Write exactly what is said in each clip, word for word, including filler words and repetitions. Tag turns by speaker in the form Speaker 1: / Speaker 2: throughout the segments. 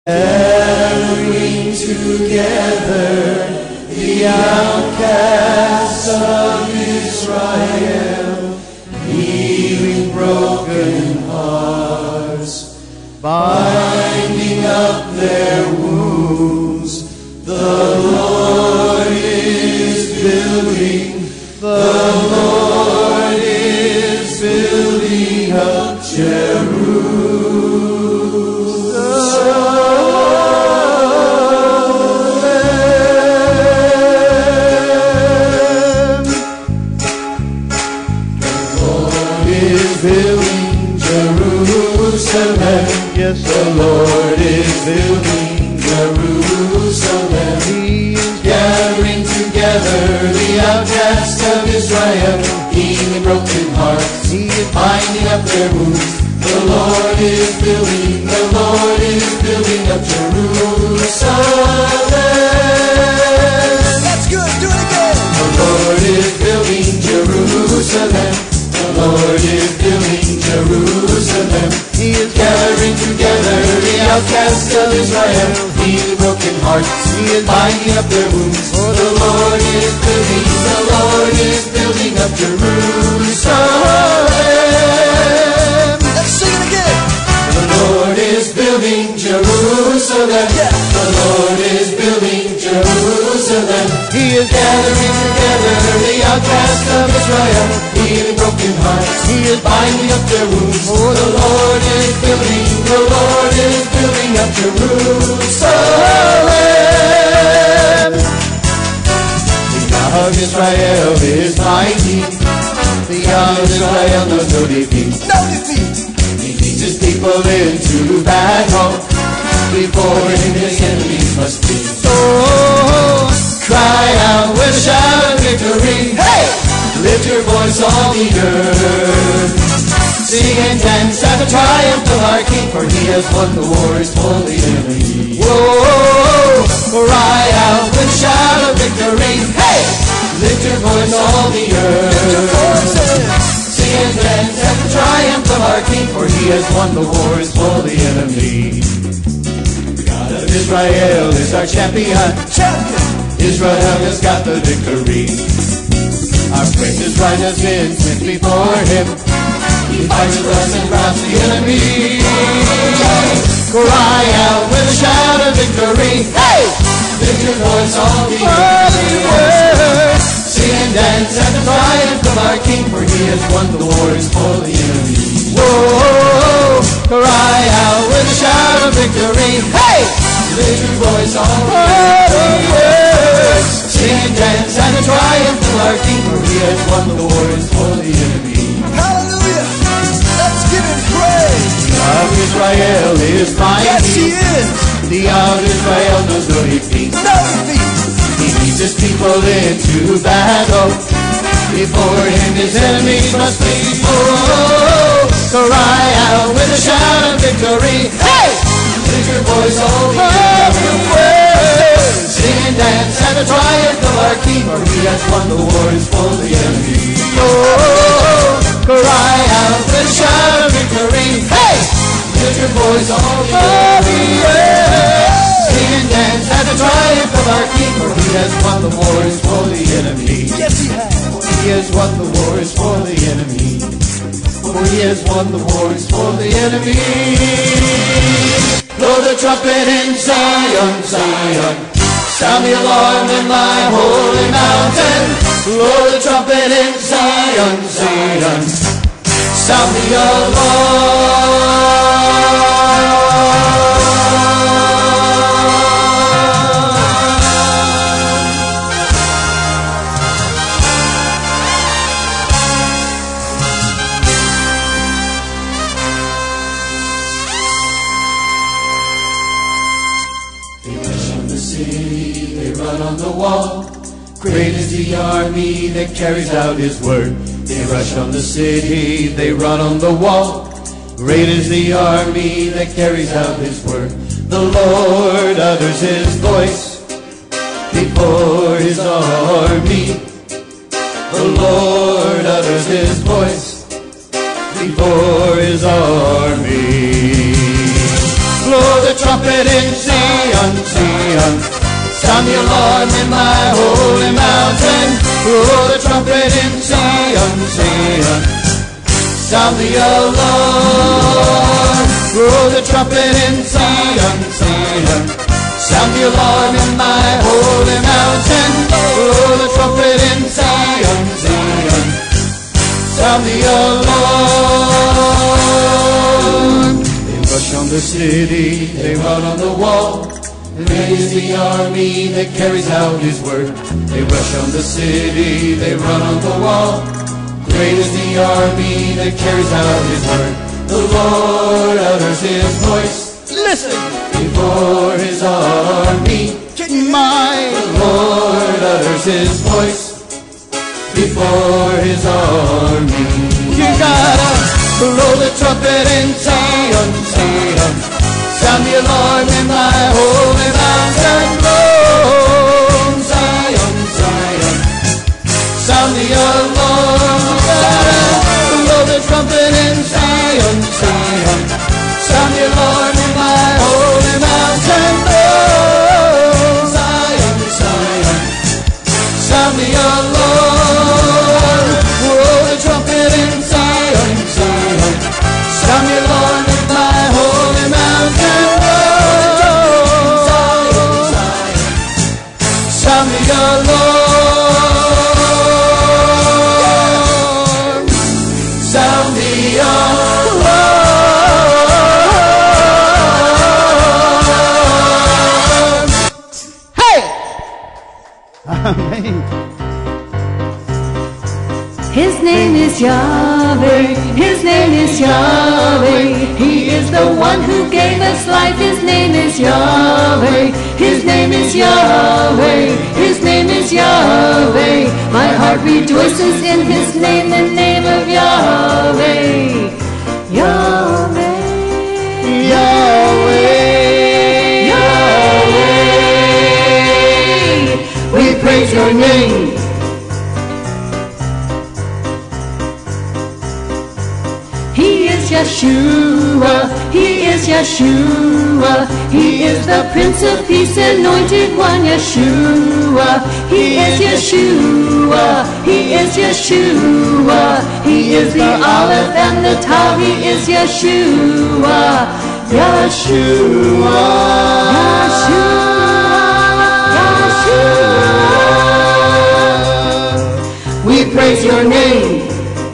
Speaker 1: Gathering together the outcasts of Israel, healing broken hearts, binding up their wounds. The Lord is building, the Lord is building up Jerusalem.
Speaker 2: Yes,
Speaker 1: the Lord is building Jerusalem.
Speaker 2: He is
Speaker 1: gathering together the outcasts of Israel, healing broken hearts,
Speaker 2: He is
Speaker 1: binding up their wounds. The Lord is building, the Lord is building up Jerusalem.
Speaker 2: That's good. Do it again.
Speaker 1: The Lord is building Jerusalem. The Lord is building Jerusalem.
Speaker 2: He is
Speaker 1: gathering together the outcasts of Israel, healing broken hearts,
Speaker 2: He is
Speaker 1: binding up their wounds.
Speaker 2: For
Speaker 1: The Lord is building, the Lord is building up Jerusalem.
Speaker 2: Let's sing it again.
Speaker 1: The Lord is building Jerusalem.
Speaker 2: Yeah.
Speaker 1: The Lord is building Jerusalem.
Speaker 2: He is
Speaker 1: gathering together the outcasts of Israel, healing broken hearts,
Speaker 2: He is
Speaker 1: binding up their wounds.
Speaker 2: For
Speaker 1: The Lord is building, the Lord is building up Jerusalem. The God of Israel is mighty. The God of Israel knows no defeat.
Speaker 2: no defeat.
Speaker 1: He leads his people into battle. Before him his enemies must flee.
Speaker 2: Oh,
Speaker 1: Cry out with a shout of victory. Hey! Lift your voice all the earth. Sing and dance at the triumph of our King, for he has won the wars for the enemy. Whoa! Cry out with a shout of victory. Hey! Lift your voice all the earth. Sing and dance at the triumph of our King, for he has won the wars for the enemy. The God of Israel is our champion.
Speaker 2: champion.
Speaker 1: Israel has got the victory. Our precious right has been sent before him. He fights for us and routs the enemy. Cry out with a shout of victory. Hey! Lift your voice all the earth. Sing and dance at the triumph of our King, for he has won the wars for the enemy. Whoa! Cry out with a shout of victory. Hey! Lift your voice all the earth. Sing and dance at the triumph of our King, for he has won the wars for the enemy.
Speaker 2: Hallelujah. Let's give him praise.
Speaker 1: The God of Israel is mighty.
Speaker 2: Yes, he is.
Speaker 1: The God of Israel knows no defeat.
Speaker 2: No defeat.
Speaker 1: He leads his people into battle. Before him his enemies must flee. Oh, cry out with a shout of victory. Hey! Lift your voice all the earth. Sing and dance at the triumph of our King, for he has won the wars for the enemy. Oh, cry out with a shout of victory. Hey! Lift your voice all the earth. Sing and dance at the triumph of our King, for he has won the wars for the enemy.
Speaker 2: Yes, he has.
Speaker 1: He has won the wars for the enemy. For he has won the wars for the enemy. Blow the trumpet in Zion, Zion. Sound the alarm in my holy mountain. Blow the trumpet in Zion, Zion. Sound the alarm. On the wall, great is the army that carries out his word. They rush on the city, they run on the wall. Great is the army that carries out his word. The Lord utters his voice before his army. The Lord utters his voice before his army. Blow the trumpet in Zion, Zion. Sound the alarm in my holy mountain. Blow the trumpet in Zion, Zion. Sound the alarm. Blow the trumpet in Zion, Zion. Sound the alarm in my holy mountain. Blow the trumpet in Zion, Zion. Sound the alarm. They rush on the city, they run on the wall. Great is the army that carries out his word. They rush on the city, they run on the wall. Great is the army that carries out his word. The Lord utters his voice.
Speaker 2: Listen.
Speaker 1: Before his army.
Speaker 2: My
Speaker 1: The Lord utters his voice. Before his army.
Speaker 2: You gotta
Speaker 1: blow the trumpet in Zion, Zion. Sound the alarm in my holy mountain. Blow Zion, Zion. Sound the alarm. Blow the trumpet in Zion, Zion. Sound the alarm in my holy mountain. Blow Zion, Zion. Sound the alarm. Blow the trumpet in Zion, Zion. Sound the alarm in my holy mountain. Sound the alarm. Sound the alarm.
Speaker 2: hey. Amen.
Speaker 3: His name is Yahweh, His name is Yahweh. He is the one who gave us life. His name is Yahweh, His name is Yahweh, His name is Yahweh. My heart rejoices in His name, the name of Yahweh. Yahweh,
Speaker 2: Yahweh,
Speaker 3: Yahweh. We praise your name. He is Yeshua, He is Yeshua, He is the Prince of Peace, anointed one, Yeshua. He is Yeshua, He is Yeshua, He is the Aleph and the Tav, He is Yeshua. Yeshua, Yeshua, Yeshua. We praise your name.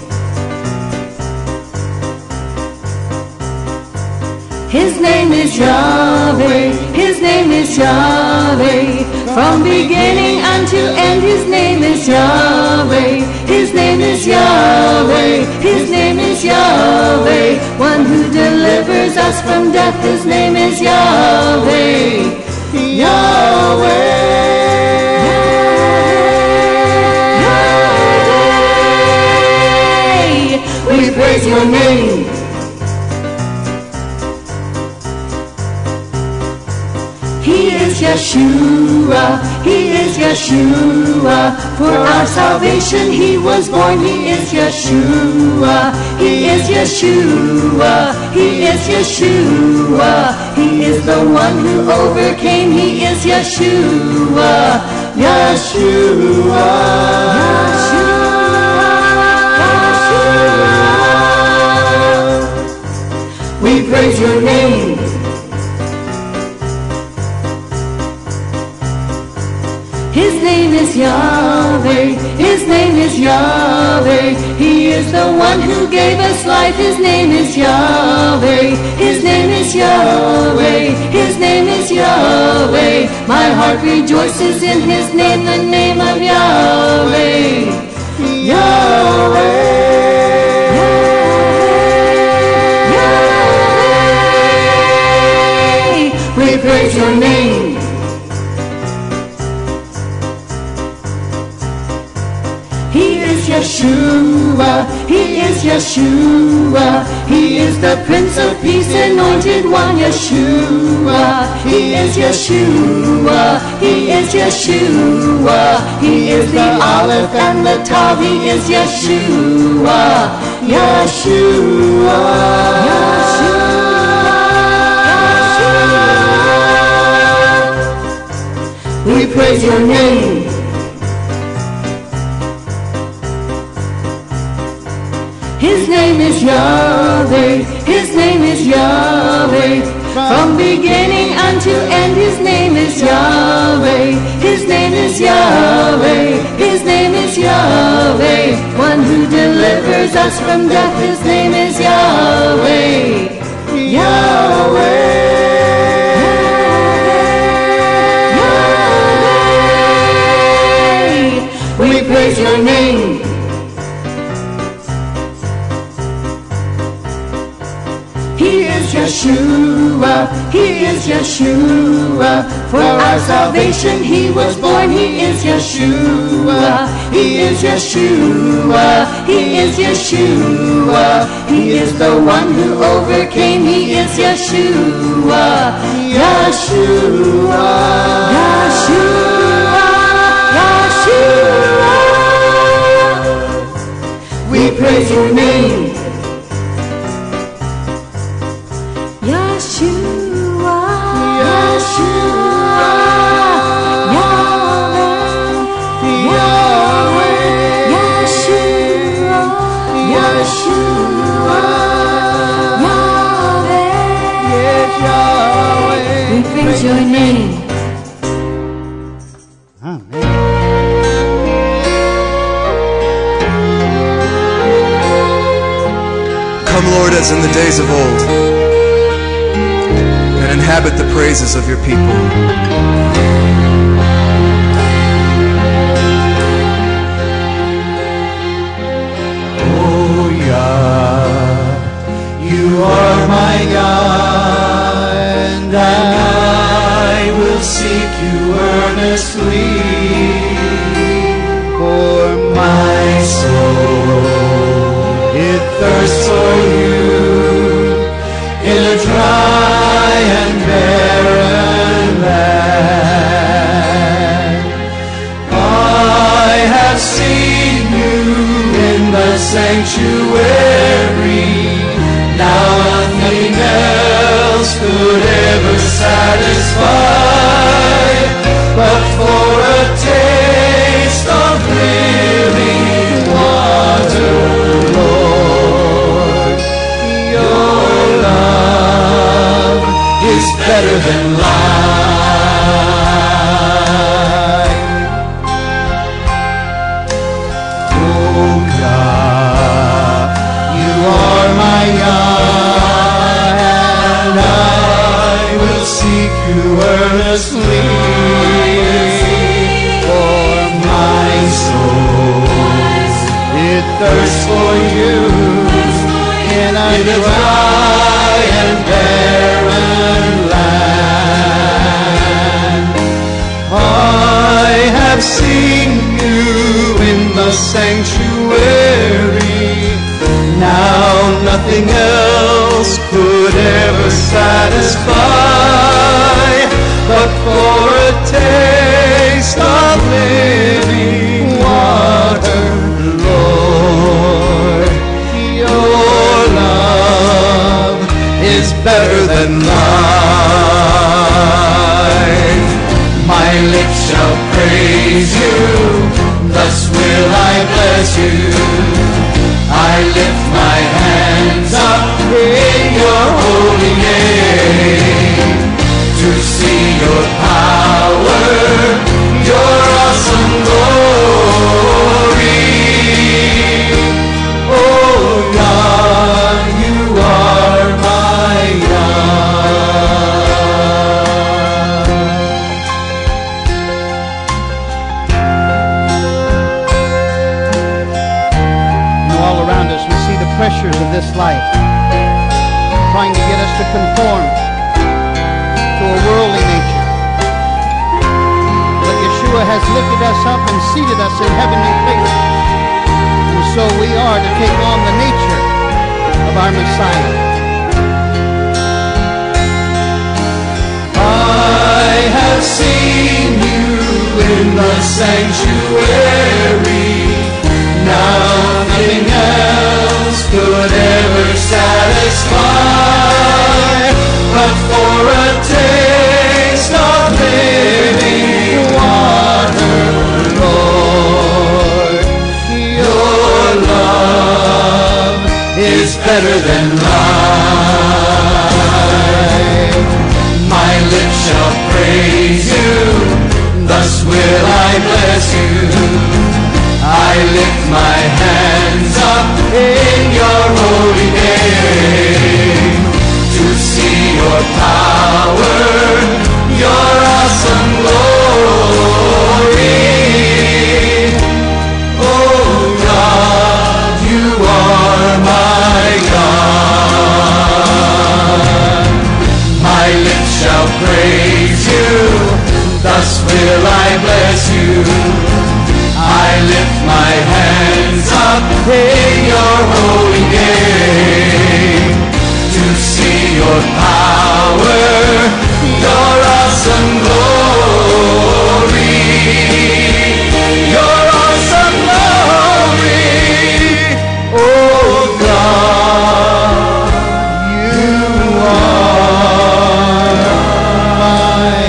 Speaker 3: His name is Yahweh, His name is Yahweh. From beginning unto end, His name is Yahweh. His name is Yahweh, His name is Yahweh. One who delivers us from death, His name is Yahweh. Yahweh, Yahweh. We praise your name. He is Yeshua, He is Yeshua. For our salvation He was born. He is Yeshua, He is Yeshua, He is Yeshua. He is the one who overcame. He is Yeshua, Yeshua, Yeshua. We praise your name. His name is Yahweh, His name is Yahweh. He is the one who gave us life. His name is Yahweh, His name is Yahweh, His name is Yahweh. My heart rejoices in His name, the name of Yahweh. Yahweh, Yahweh. We praise your name. He is Yeshua, He is Yeshua. He is the Prince of Peace, anointed one, Yeshua. He is Yeshua, He is Yeshua. He is the Aleph and the Tav, He is Yeshua. Yeshua, Yeshua, praise your name. His name is Yahweh, His name is Yahweh. From beginning unto end, His name is Yahweh. His name is Yahweh, His name is Yahweh. One who delivers us from death, His name is Yahweh. Yahweh. Yahweh. We praise your name. He is Yeshua, He is Yeshua. For our salvation He was born, He is Yeshua. He is Yeshua, He is Yeshua. He is the one who overcame, He is Yeshua. Yeshua, Yeshua, Yeshua. We praise your name. Yeshua, Yeshua, Yahweh, Yahweh, Yeshua, Yeshua, Yahweh, yes, Yahweh. We praise your name.
Speaker 2: Amen.
Speaker 4: Come, Lord, as in the days of old, and inhabit the praises of your people.
Speaker 1: Oh, Yah, you are my God, and I will seek you earnestly. For my soul, it thirsts for you in a dry and barren land. I have seen you in the sanctuary. Now nothing else could ever satisfy, but for a taste of living water, Lord, your love is better than life. Oh God, you are my God, and I will seek you earnestly. For my soul, it thirsts for you in a dry and barren land. I have seen you in the sanctuary. Now nothing else could ever satisfy, but for a taste of living water, Lord, your love is better than life. My lips shall praise you, thus will I bless you. I lift my hands up in your holy name to see your power, your awesome glory. Oh God, you are my
Speaker 2: All around us we see the pressures of this life trying to get us to conform to a worldly nature. But Yeshua has lifted us up and seated us in heavenly places, and so we are to take on the nature of our Messiah.
Speaker 1: I have seen you in the sanctuary. Now nothing else could ever satisfy, but for a taste of living water. shall praise you, thus will I bless you. I lift my hands up in your holy name to see your power, your awesome glory. Oh God, you are my God. My lips shall praise you, thus will I bless you. I lift my hands up in your holy name to see your power, your awesome glory, your awesome glory. Oh God, you are my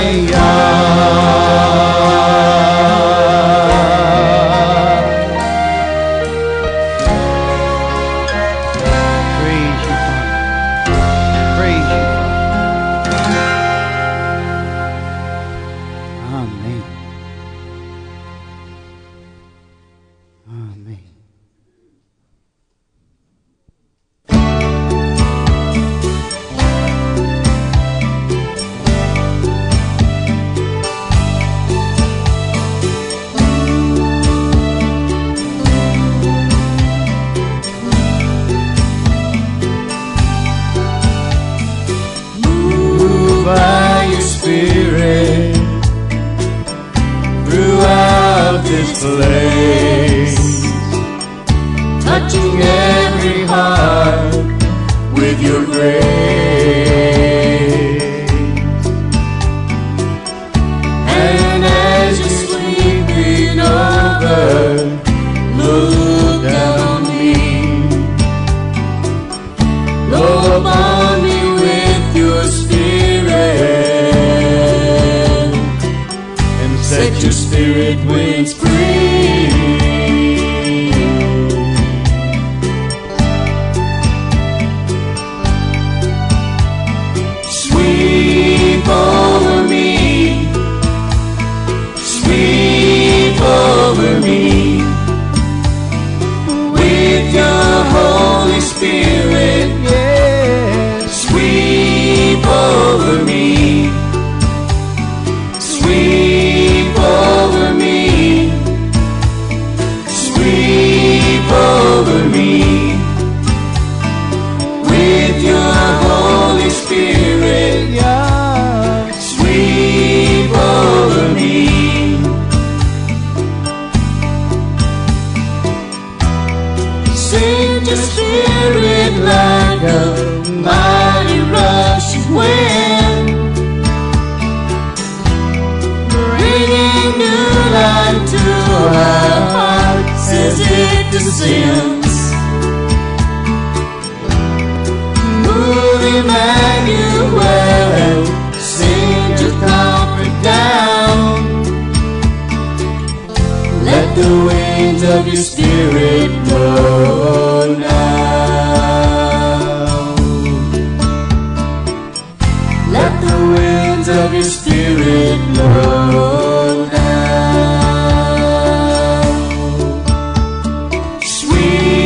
Speaker 3: Sweet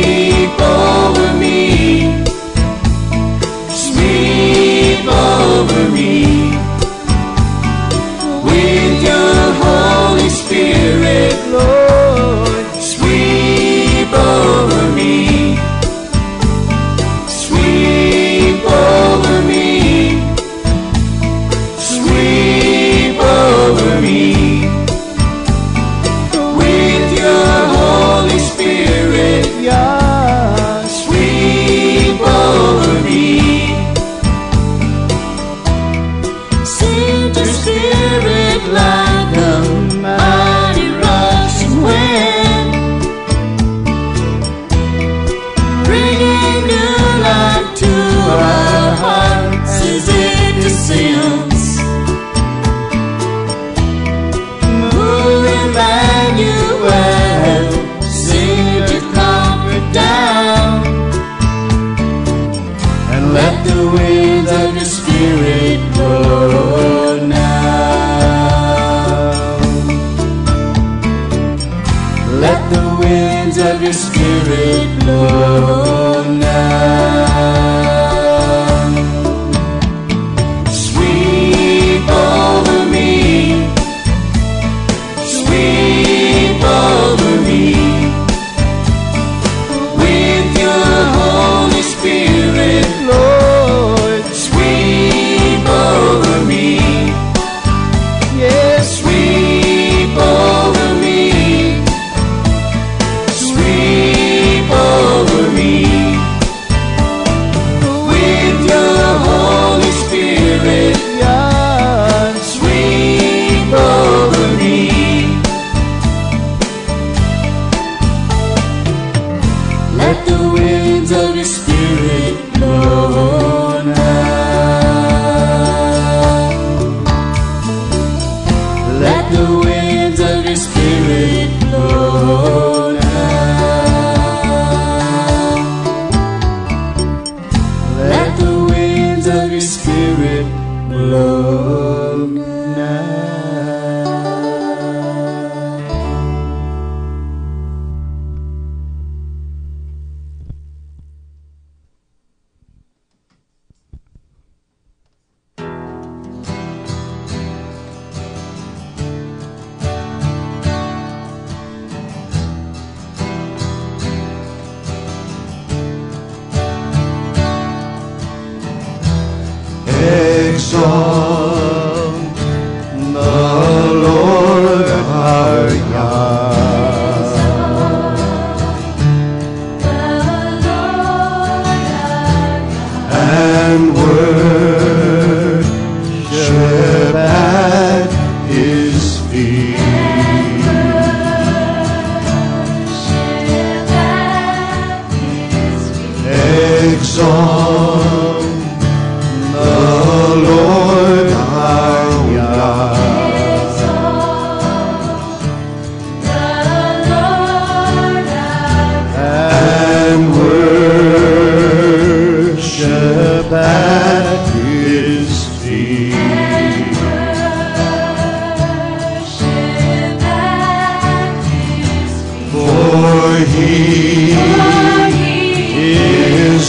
Speaker 1: is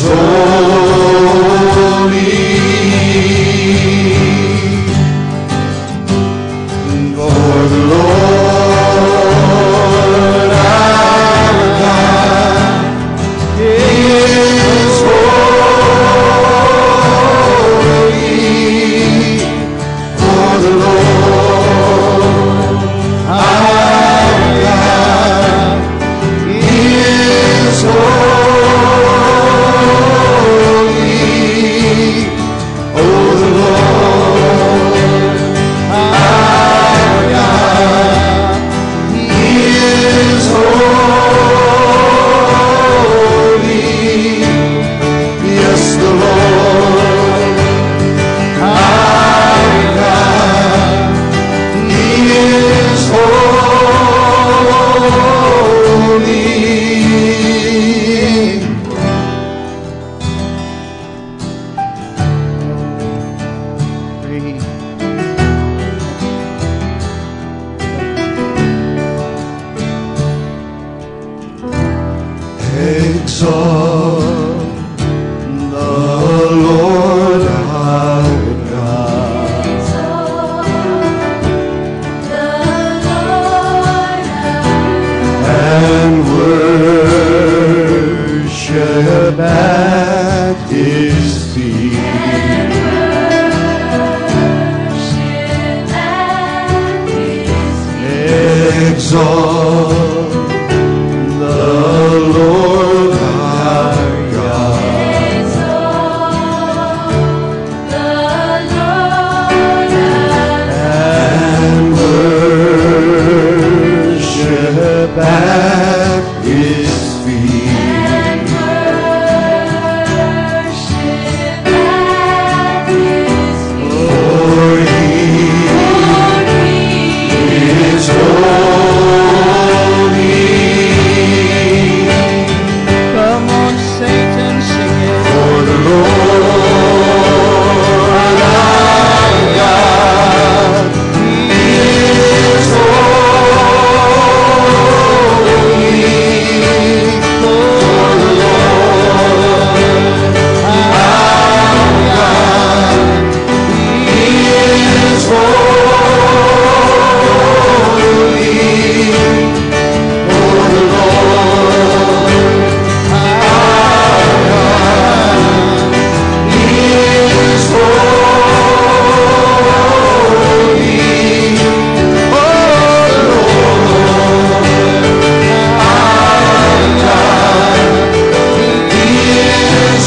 Speaker 1: holy. For the Lord our God is holy. For the Lord our God is holy. Oh, the Lord our God is holy. Yes, the Lord our God is holy.
Speaker 2: Breathe.
Speaker 1: Exalt the Lord our God. And worship at His feet. Exalt the Lord our God. And worship at His feet. For He is holy.
Speaker 2: Come on, Satan, sing it.
Speaker 1: For the Lord our God is holy. For the Lord our God is holy. For the Lord our God is holy. For the Lord our God is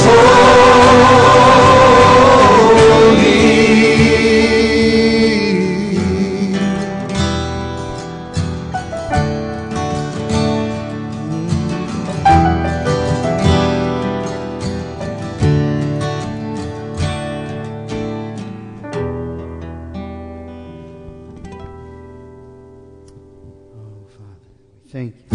Speaker 2: Oh, Father, thank you.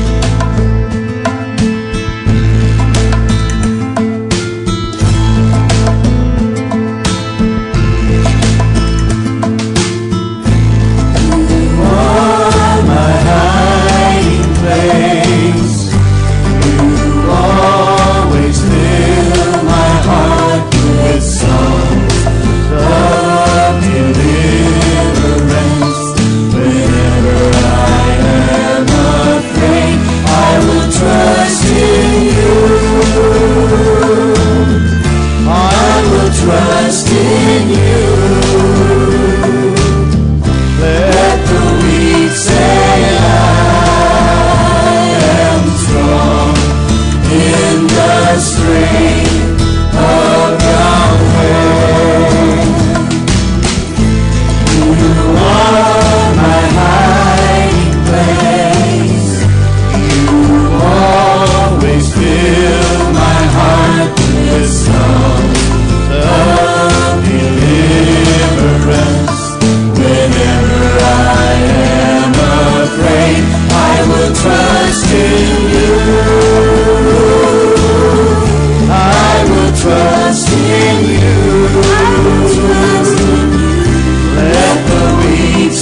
Speaker 1: my hiding place. You always fill my heart with songs of deliverance. Whenever I am afraid, I will trust in you. I will trust in you. Let the weak say I am strong in the strength of Yahweh. You are my hiding place. You always fill my heart with songs of deliverance. Whenever I am afraid, I will trust in you. I will trust in you. Let the weak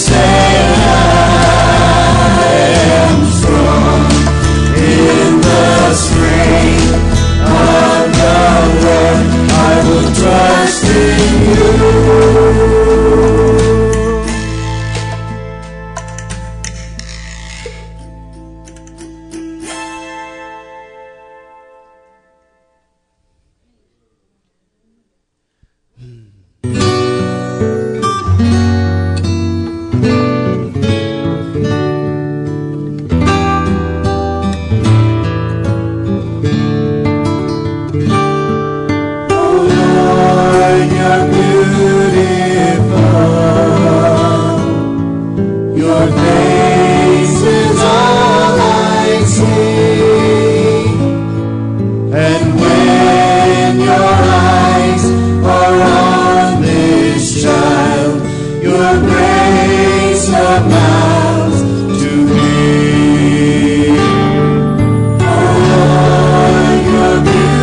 Speaker 1: grace abounds to thee. Oh Lord, you're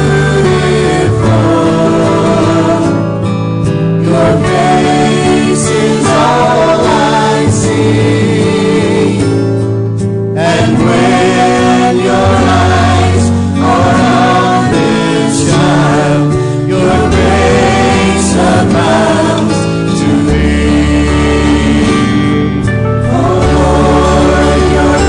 Speaker 1: beautiful. Your face is all I see. And when your eyes are on this child, your grace abounds to thee. Oh Lord, you're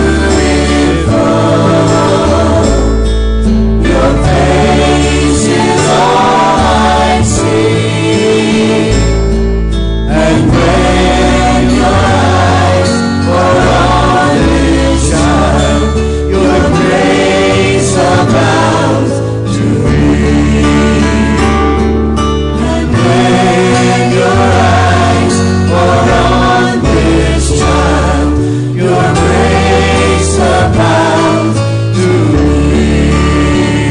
Speaker 1: beautiful. Your face is all I see. And when your eyes are on this child, your grace abounds to thee. And when your eyes are on this child, your grace abounds to thee.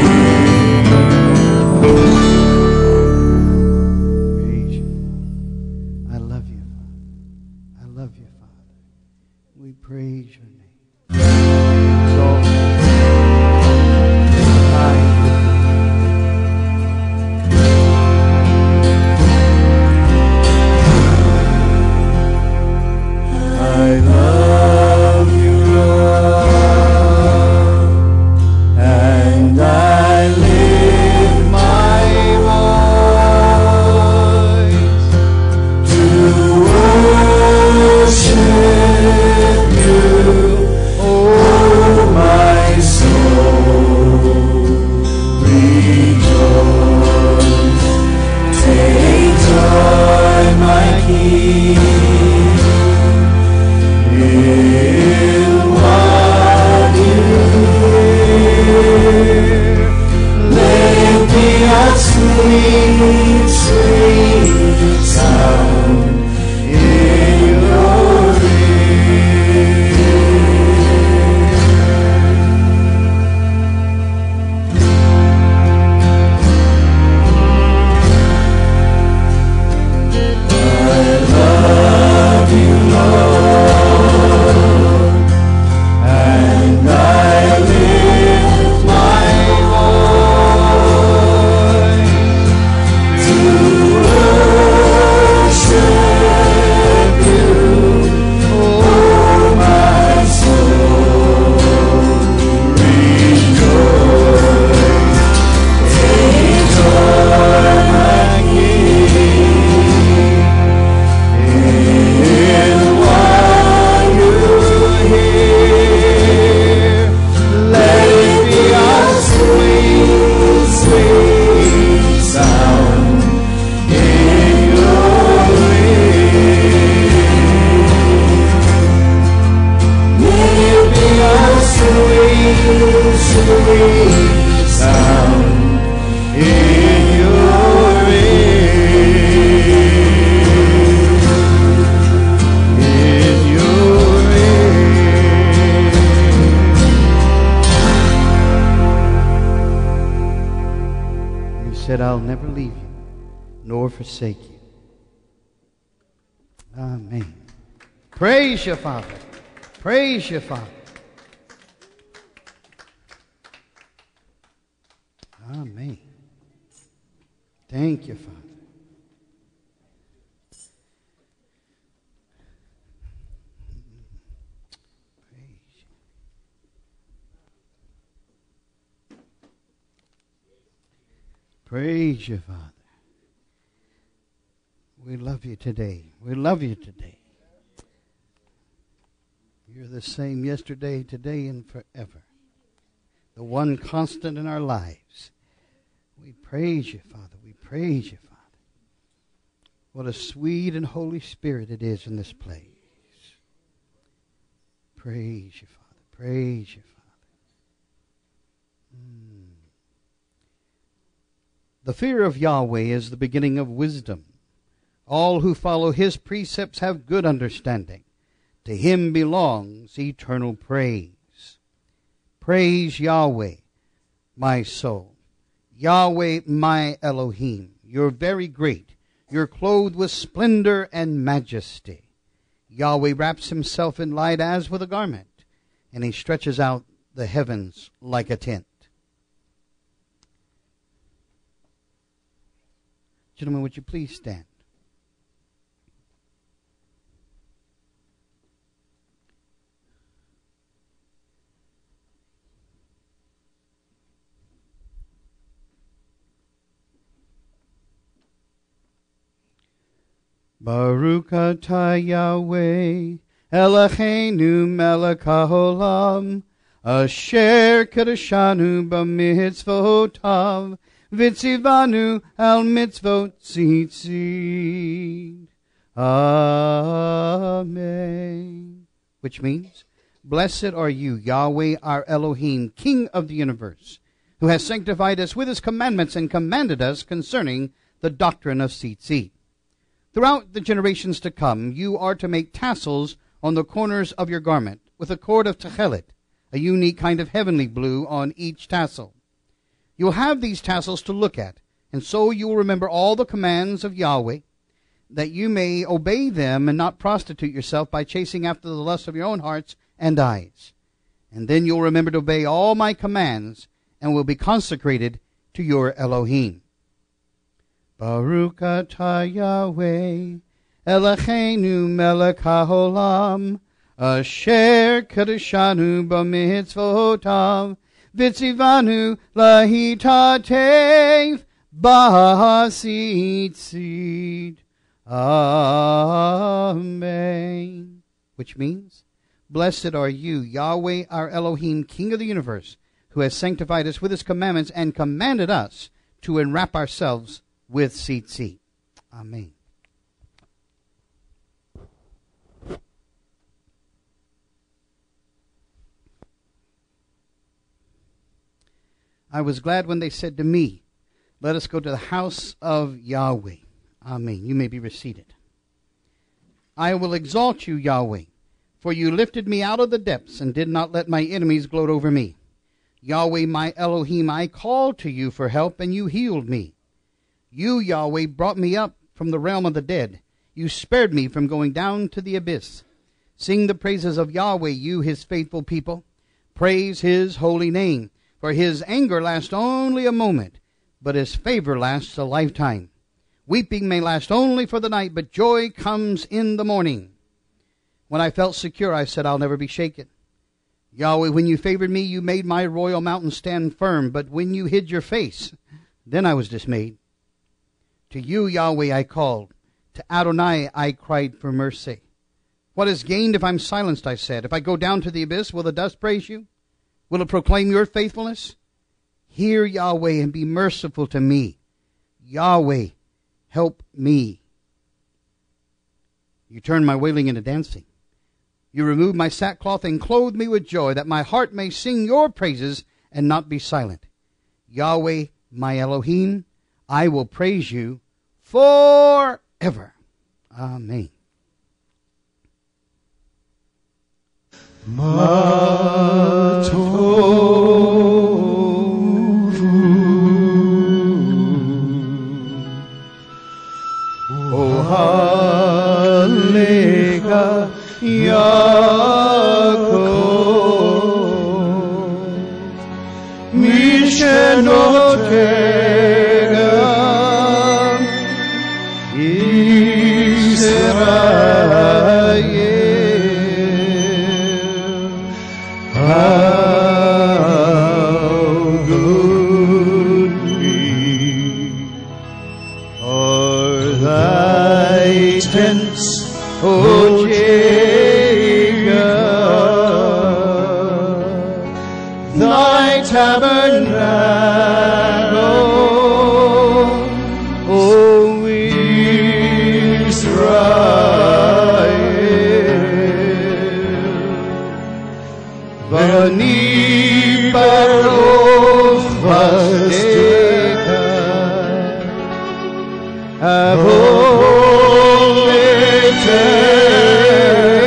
Speaker 2: Praise you. I love you, Father. I love you, Father. We praise your name. So,
Speaker 1: I love you, Lord, and I lift my voice to worship you, oh my soul, rejoice, take joy, my King, in what you hear. Let it be a sweet, sweet sound in your ear. I love you, Lord, and I lift my voice to worship you, oh my soul, rejoice, take joy, my King, in what you hear. Let it be a sweet, sweet sound in your ear. Let it be a sweet, sweet sound in your ear. In your ear.
Speaker 2: you said, I'll never leave you nor forsake you. Amen. Praise you, Father. Praise you, Father. Amen. Thank you, Father. Praise you. Praise you, Father. We love you today. We love you today. You're the same yesterday, today, and forever. The one constant in our lives. We praise you, Father. We praise you, Father. What a sweet and Holy Spirit it is in this place. Praise you, Father. Praise you, Father. Mm. The fear of Yahweh is the beginning of wisdom. All who follow his precepts have good understanding. To him belongs eternal praise. Praise Yahweh, my soul. Yahweh, my Elohim. You're very great. You're clothed with splendor and majesty. Yahweh wraps himself in light as with a garment, and he stretches out the heavens like a tent. Gentlemen, would you please stand? Baruch atah Yahweh, Eloheinu melech haolam, asher kedeshanu b'mitzvotav, v'tzivanu al mitzvot tzitzit. Amen. Which means, blessed are you, Yahweh our Elohim, King of the universe, who has sanctified us with his commandments and commanded us concerning the doctrine of tzitzit. Throughout the generations to come, you are to make tassels on the corners of your garment, with a cord of techelet, a unique kind of heavenly blue, on each tassel. You will have these tassels to look at, and so you will remember all the commands of Yahweh, that you may obey them and not prostitute yourself by chasing after the lust of your own hearts and eyes. And then you'll remember to obey all my commands, and will be consecrated to your Elohim. Baruch atah Yahweh, Eloheinu melech haolam, asher kedeshanu b'mitzvotav, v'tzivanu lahitatev b'tzitzit. Amen. Which means, blessed are you, Yahweh our Elohim, King of the universe, who has sanctified us with his commandments and commanded us to enwrap ourselves with tzitzit. Amen. I was glad when they said to me, let us go to the house of Yahweh. Amen. You may be reseated. I will exalt you, Yahweh, for you lifted me out of the depths and did not let my enemies gloat over me. Yahweh, my Elohim, I called to you for help, and you healed me. You, Yahweh, brought me up from the realm of the dead. You spared me from going down to the abyss. Sing the praises of Yahweh, you his faithful people. Praise his holy name, for his anger lasts only a moment, but his favor lasts a lifetime. Weeping may last only for the night, but joy comes in the morning. When I felt secure, I said, I'll never be shaken. Yahweh, when you favored me, you made my royal mountain stand firm, but when you hid your face, then I was dismayed. To you, Yahweh, I called. To Adonai I cried for mercy. What is gained if I'm silenced, I said. If I go down to the abyss, will the dust praise you? Will it proclaim your faithfulness? Hear, Yahweh, and be merciful to me. Yahweh, help me. You turn my wailing into dancing. You remove my sackcloth and clothe me with joy, that my heart may sing your praises and not be silent. Yahweh, my Elohim, I will praise you forever. Amen.
Speaker 1: O Halega Yaakov Mishenotega Israel. How good we are thy tents, O Jacob, thy tabernacle, O Israel. Vani baruch v'asteka, avol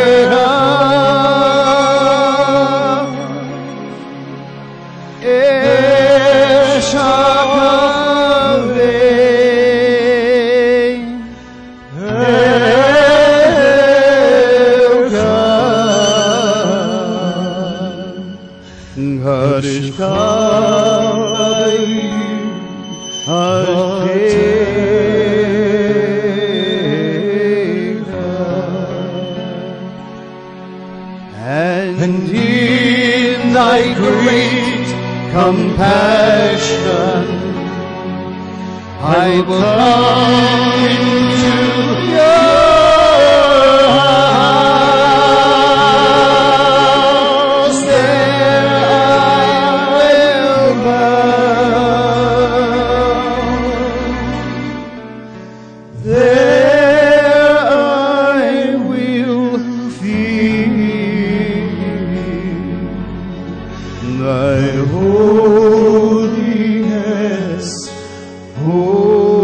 Speaker 1: etera,
Speaker 2: And in thy great compassion I will come into your house. There I will bow. There I will feel thy holiness. Oh,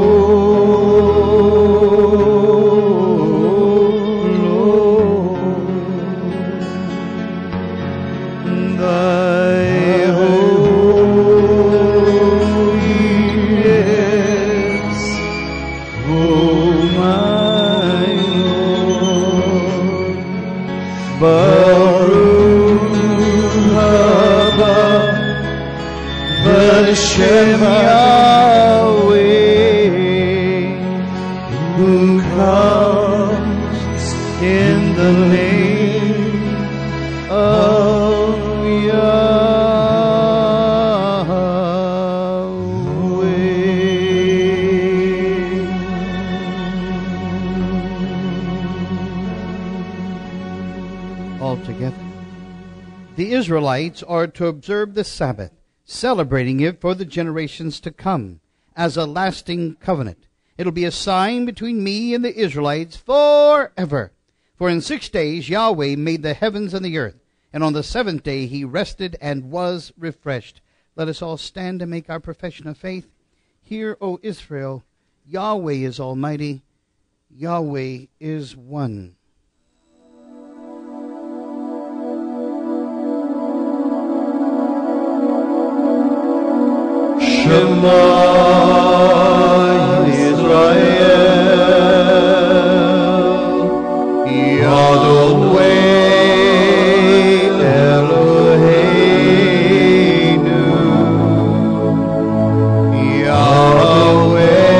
Speaker 2: Hashem Yahweh, who comes in the name of Yahweh. Altogether, the Israelites are to observe the Sabbath, celebrating it for the generations to come as a lasting covenant. It'll be a sign between me and the Israelites forever. For in six days Yahweh made the heavens and the earth, and on the seventh day he rested and was refreshed. Let us all stand and make our profession of faith. Hear, O Israel, Yahweh is almighty, Yahweh is one. Shema Yisrael, Yahweh Eloheinu, Yahweh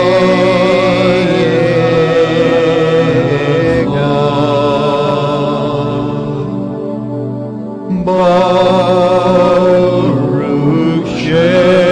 Speaker 2: Echad, Baruch Shem.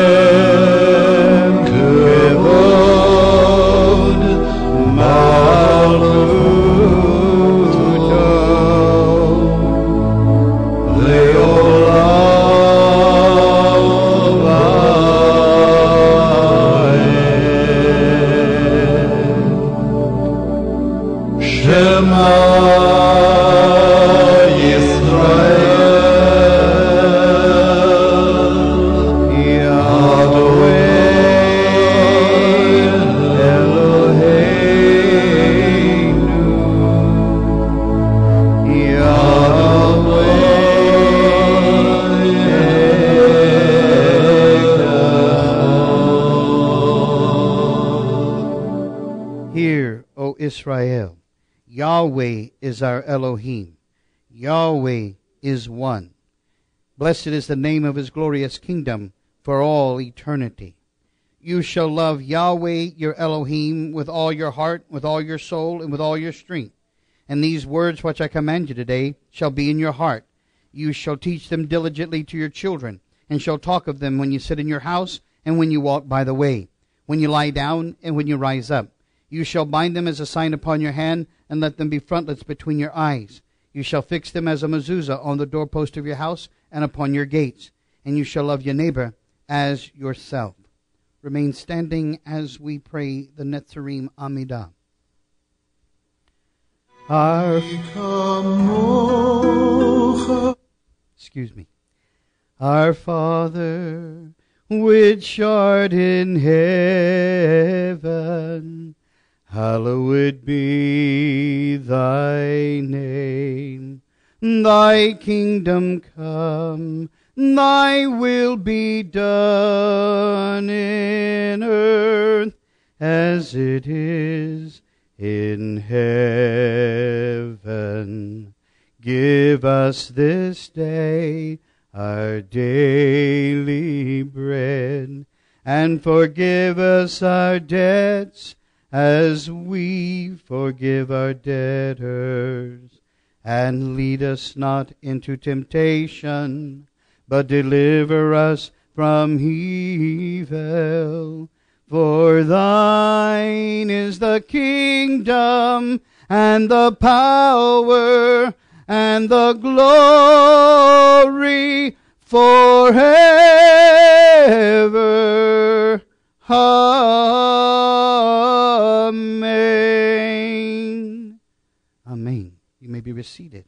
Speaker 2: Israel, Yahweh is our Elohim. Yahweh is one. Blessed is the name of his glorious kingdom for all eternity. You shall love Yahweh your Elohim with all your heart, with all your soul, and with all your strength. And these words which I command you today shall be in your heart. You shall teach them diligently to your children, and shall talk of them when you sit in your house, and when you walk by the way, when you lie down, and when you rise up. You shall bind them as a sign upon your hand, and let them be frontlets between your eyes. You shall fix them as a mezuzah on the doorpost of your house and upon your gates. And you shall love your neighbor as yourself. Remain standing as we pray the Netzarim Amidah. Our Excuse me. Our Father, which art in heaven, hallowed be thy name. Thy kingdom come, thy will be done in earth as it is in heaven. Give us this day our daily bread, and forgive us our debts as we forgive our debtors. And lead us not into temptation, but deliver us from evil. For thine is the kingdom, and the power, and the glory, forever. Amen. Amen. You may be seated.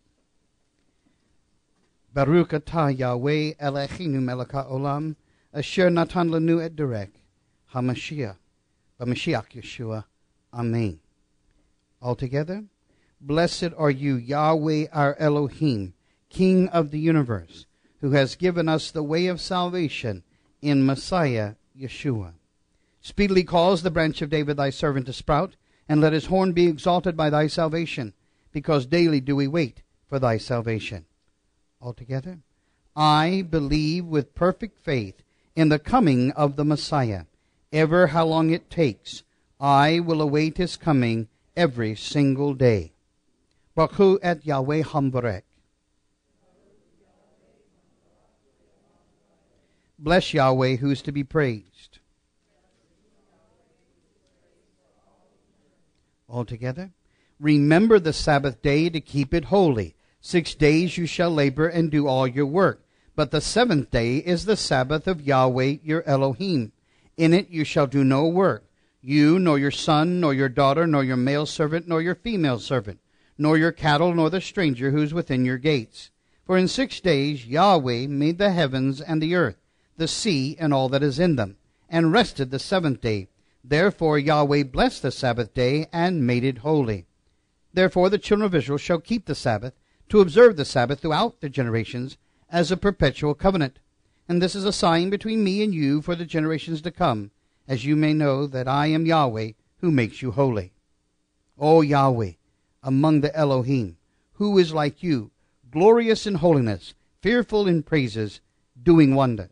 Speaker 2: Baruch atah Yahweh Eloheinu melech haolam, asher natan lanu et derek, HaMashiach, b'Mashiach Yeshua. Amen. Altogether, blessed are you, Yahweh our Elohim, King of the universe, who has given us the way of salvation in Messiah Yeshua. Speedily cause the branch of David thy servant to sprout, and let his horn be exalted by thy salvation, because daily do we wait for thy salvation. Altogether, I believe with perfect faith in the coming of the Messiah. Ever how long it takes, I will await his coming every single day. Baruch et Yahweh Hamvarek. Bless Yahweh, who is to be praised. Altogether, remember the Sabbath day to keep it holy. Six days you shall labor and do all your work. But the seventh day is the Sabbath of Yahweh your Elohim. In it you shall do no work, you, nor your son, nor your daughter, nor your male servant, nor your female servant, nor your cattle, nor the stranger who is within your gates. For in six days Yahweh made the heavens and the earth, the sea, and all that is in them, and rested the seventh day. Therefore Yahweh blessed the Sabbath day and made it holy. Therefore the children of Israel shall keep the Sabbath, to observe the Sabbath throughout their generations, as a perpetual covenant. And this is a sign between me and you for the generations to come, as you may know that I am Yahweh, who makes you holy. O Yahweh, among the Elohim, who is like you, glorious in holiness, fearful in praises, doing wonders.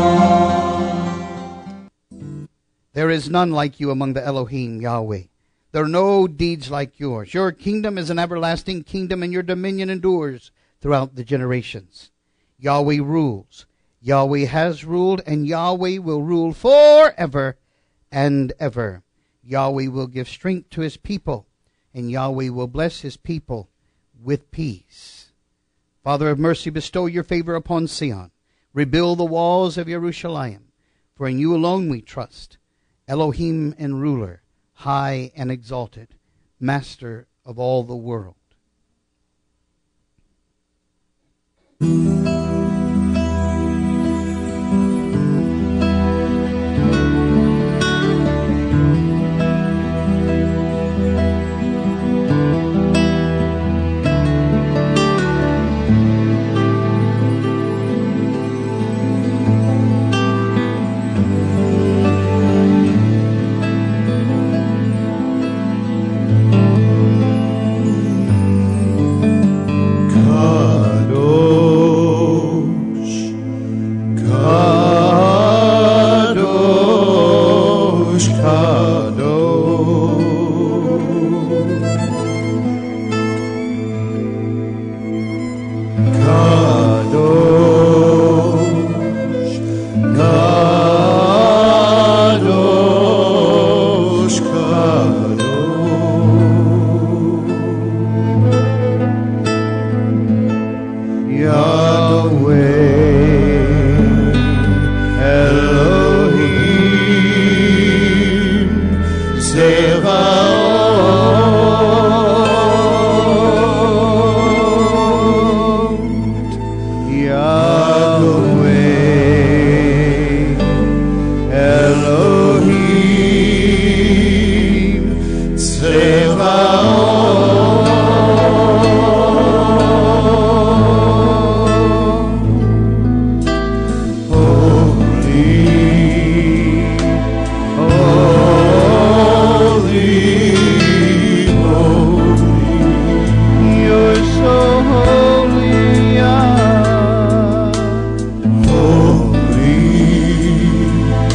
Speaker 2: None like you among the Elohim, Yahweh. There are no deeds like yours. Your kingdom is an everlasting kingdom, and your dominion endures throughout the generations. Yahweh rules. Yahweh has ruled, and Yahweh will rule forever and ever. Yahweh will give strength to his people, and Yahweh will bless his people with peace. Father of mercy, bestow your favor upon Sion. Rebuild the walls of Jerusalem, for in you alone we trust. Elohim and ruler, high and exalted, master of all the world.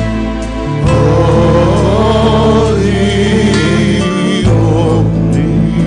Speaker 1: Holy,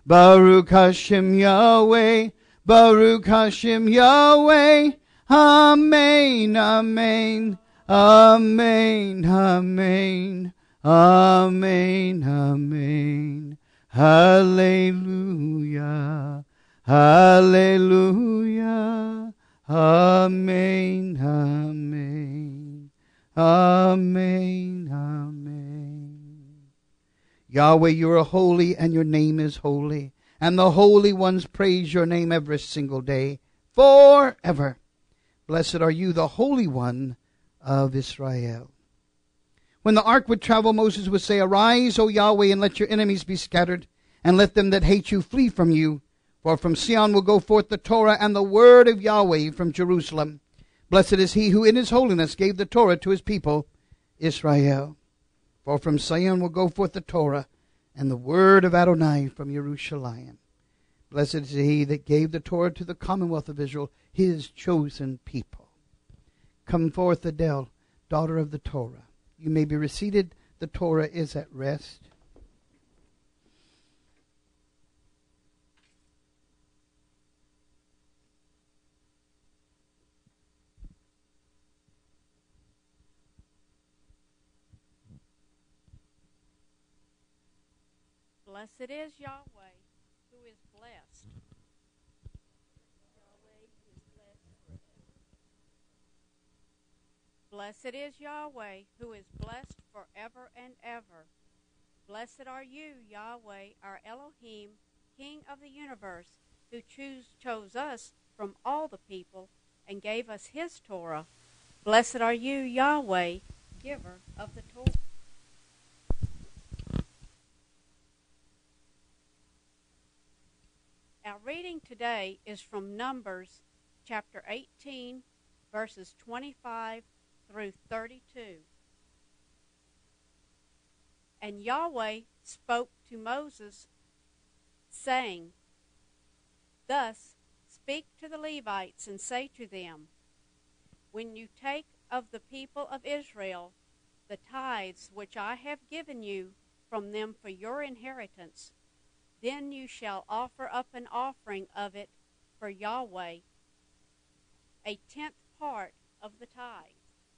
Speaker 2: Baruch Hashem Yahweh, Baruch Hashem Yahweh, Amen, Amen, Amen, Amen, Amen, Amen, Hallelujah, Hallelujah, Amen, Amen, Amen, Amen. Yahweh, you are holy and your name is holy, and the holy ones praise your name every single day, forever. Blessed are you, the Holy One of Israel. When the ark would travel, Moses would say, Arise, O Yahweh, and let your enemies be scattered, and let them that hate you flee from you. For from Sion will go forth the Torah and the word of Yahweh from Jerusalem. Blessed is he who in his holiness gave the Torah to his people, Israel. For from Sion will go forth the Torah and the word of Adonai from Jerusalem. Blessed is he that gave the Torah to the commonwealth of Israel, his chosen people. Come forth, Adele, daughter of the Torah. You may be reseated. The Torah is at rest.
Speaker 5: Blessed is Yahweh, who is blessed. Yahweh is blessed forever. Blessed is Yahweh, who is blessed forever and ever. Blessed are you, Yahweh, our Elohim, King of the universe, who choose, chose us from all the people and gave us his Torah. Blessed are you, Yahweh, giver of the Torah. Our reading today is from Numbers chapter eighteen, verses twenty-five through thirty-two. And Yahweh spoke to Moses, saying, Thus speak to the Levites and say to them, When you take of the people of Israel the tithes which I have given you from them for your inheritance, then you shall offer up an offering of it for Yahweh, a tenth part of the tithe.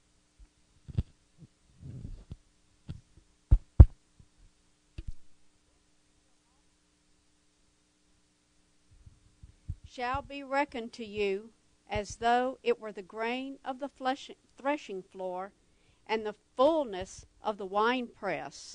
Speaker 5: Shall be reckoned to you as though it were the grain of the flesh, threshing floor and the fullness of the winepress.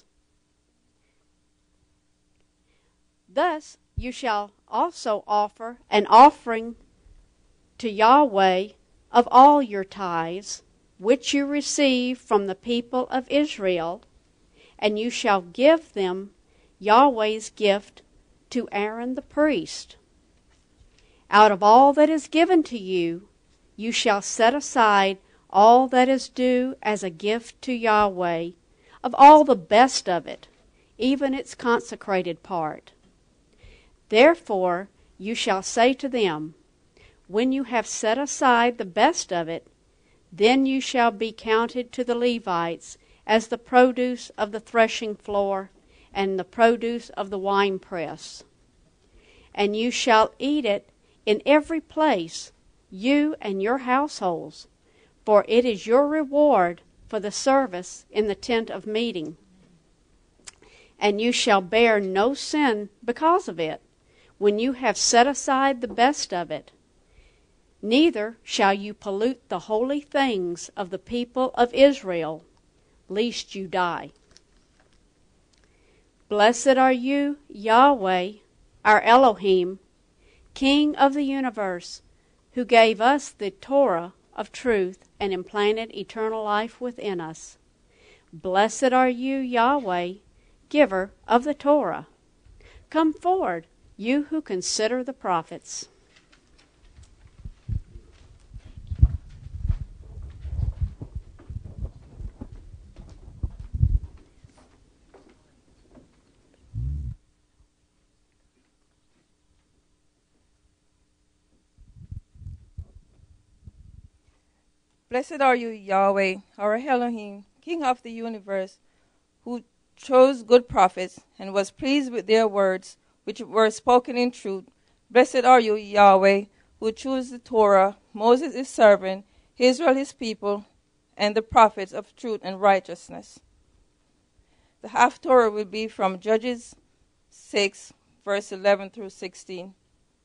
Speaker 5: Thus you shall also offer an offering to Yahweh of all your tithes, which you receive from the people of Israel, and you shall give them Yahweh's gift to Aaron the priest. Out of all that is given to you, you shall set aside all that is due as a gift to Yahweh, of all the best of it, even its consecrated part. Therefore you shall say to them, When you have set aside the best of it, then you shall be counted to the Levites as the produce of the threshing floor and the produce of the winepress. And you shall eat it in every place, you and your households, for it is your reward for the service in the tent of meeting. And you shall bear no sin because of it, when you have set aside the best of it. Neither shall you pollute the holy things of the people of Israel, lest you die. Blessed are you, Yahweh, our Elohim, King of the universe, who gave us the Torah of truth and implanted eternal life within us. Blessed are you, Yahweh, giver of the Torah. Come forward, you who consider the prophets.
Speaker 6: Blessed are you, Yahweh, our Elohim, King of the universe, who chose good prophets and was pleased with their words, which were spoken in truth. Blessed are you, Yahweh, who chose the Torah, Moses his servant, Israel his people, and the prophets of truth and righteousness. The half-Torah will be from Judges six, verse eleven through sixteen.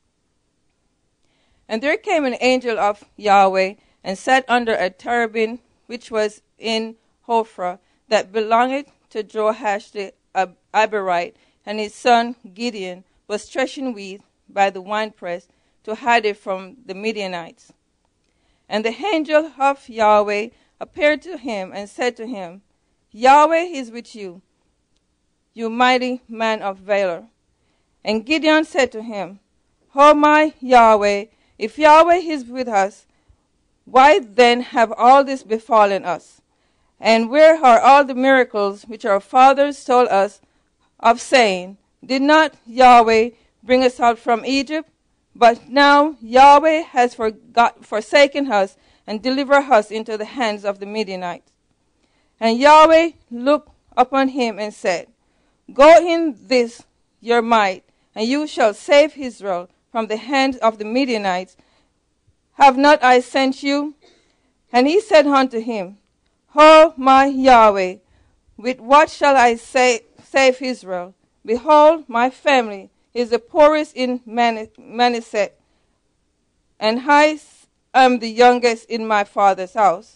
Speaker 6: And there came an angel of Yahweh, and sat under a terebinth, which was in Ophrah, that belonged to Joash the Ab- Abarite, and his son Gideon was threshing wheat by the winepress to hide it from the Midianites. And the angel of Yahweh appeared to him and said to him, Yahweh is with you, you mighty man of valor. And Gideon said to him, O my Yahweh, if Yahweh is with us, why then have all this befallen us? And where are all the miracles which our fathers told us of, saying, did not Yahweh bring us out from Egypt? But now Yahweh has forgot, forsaken us and delivered us into the hands of the Midianites. And Yahweh looked upon him and said, Go in this your might, and you shall save Israel from the hands of the Midianites. Have not I sent you? And he said unto him, O my Yahweh, with what shall I say, save Israel? Behold, my family is the poorest in Manasseh, and I am the youngest in my father's house.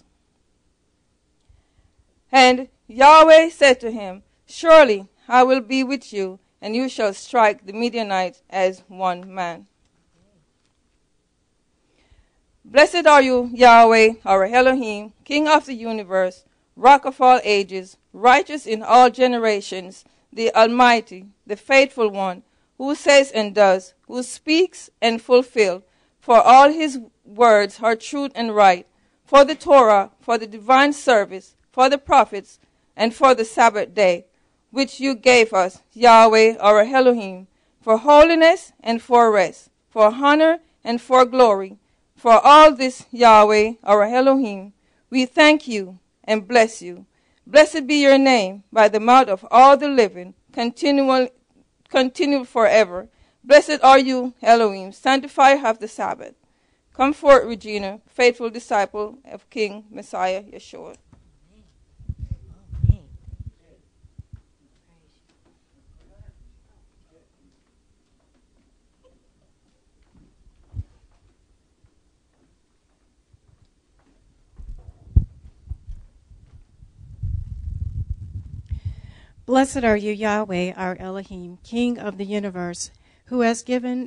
Speaker 6: And Yahweh said to him, Surely I will be with you, and you shall strike the Midianites as one man. Blessed are you, Yahweh, our Elohim, King of the universe, Rock of all ages, righteous in all generations, the Almighty, the faithful one, who says and does, who speaks and fulfills. For all his words are truth and right, for the Torah, for the divine service, for the prophets, and for the Sabbath day, which you gave us, Yahweh, our Elohim, for holiness and for rest, for honor and for glory. For all this, Yahweh, our Elohim, we thank you and bless you. Blessed be your name by the mouth of all the living, continual, continual forever. Blessed are you, Elohim, sanctifier of the Sabbath. Come forth, Regina, faithful disciple of King Messiah Yeshua.
Speaker 7: Blessed are you, Yahweh, our Elohim, King of the universe, who has given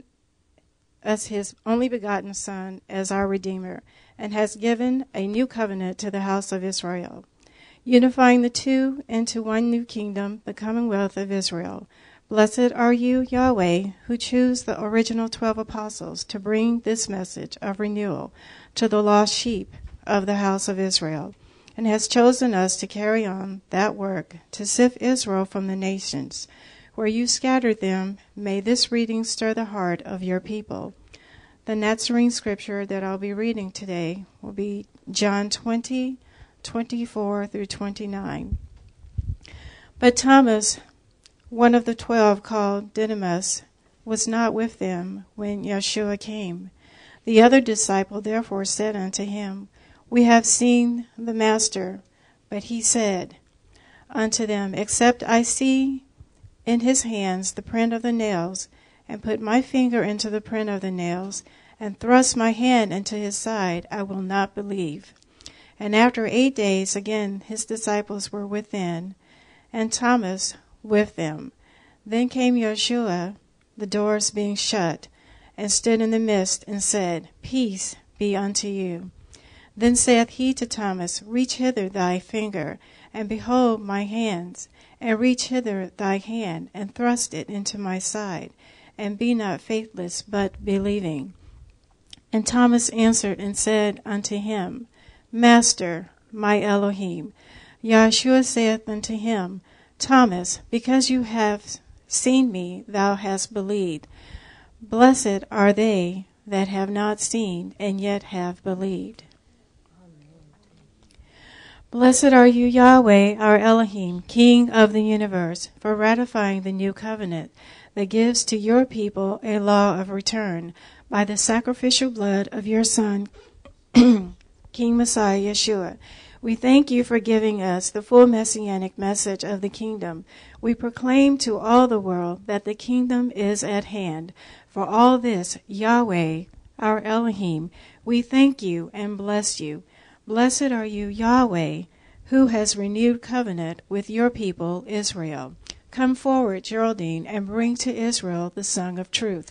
Speaker 7: us his only begotten Son as our Redeemer, and has given a new covenant to the house of Israel, unifying the two into one new kingdom, the commonwealth of Israel. Blessed are you, Yahweh, who chose the original twelve apostles to bring this message of renewal to the lost sheep of the house of Israel, and has chosen us to carry on that work, to sift Israel from the nations. Where you scattered them, may this reading stir the heart of your people. The Nazarene scripture that I'll be reading today will be John twenty, twenty-four through twenty-nine. But Thomas, one of the twelve, called Didymus, was not with them when Yeshua came. The other disciple therefore said unto him, We have seen the Master. But he said unto them, Except I see in his hands the print of the nails, and put my finger into the print of the nails, and thrust my hand into his side, I will not believe. And after eight days again his disciples were within, and Thomas with them. Then came Yeshua, the doors being shut, and stood in the midst, and said, Peace be unto you. Then saith he to Thomas, Reach hither thy finger, and behold my hands, and reach hither thy hand, and thrust it into my side, and be not faithless, but believing. And Thomas answered and said unto him, Master, my Elohim. Yeshua saith unto him, Thomas, because you have seen me, thou hast believed. Blessed are they that have not seen, and yet have believed. Blessed are you, Yahweh, our Elohim, King of the universe, for ratifying the new covenant that gives to your people a law of return by the sacrificial blood of your Son, King Messiah Yeshua. We thank you for giving us the full messianic message of the kingdom. We proclaim to all the world that the kingdom is at hand. For all this, Yahweh, our Elohim, we thank you and bless you. Blessed are you, Yahweh, who has renewed covenant with your people, Israel. Come forward, Geraldine, and bring to Israel the song of truth.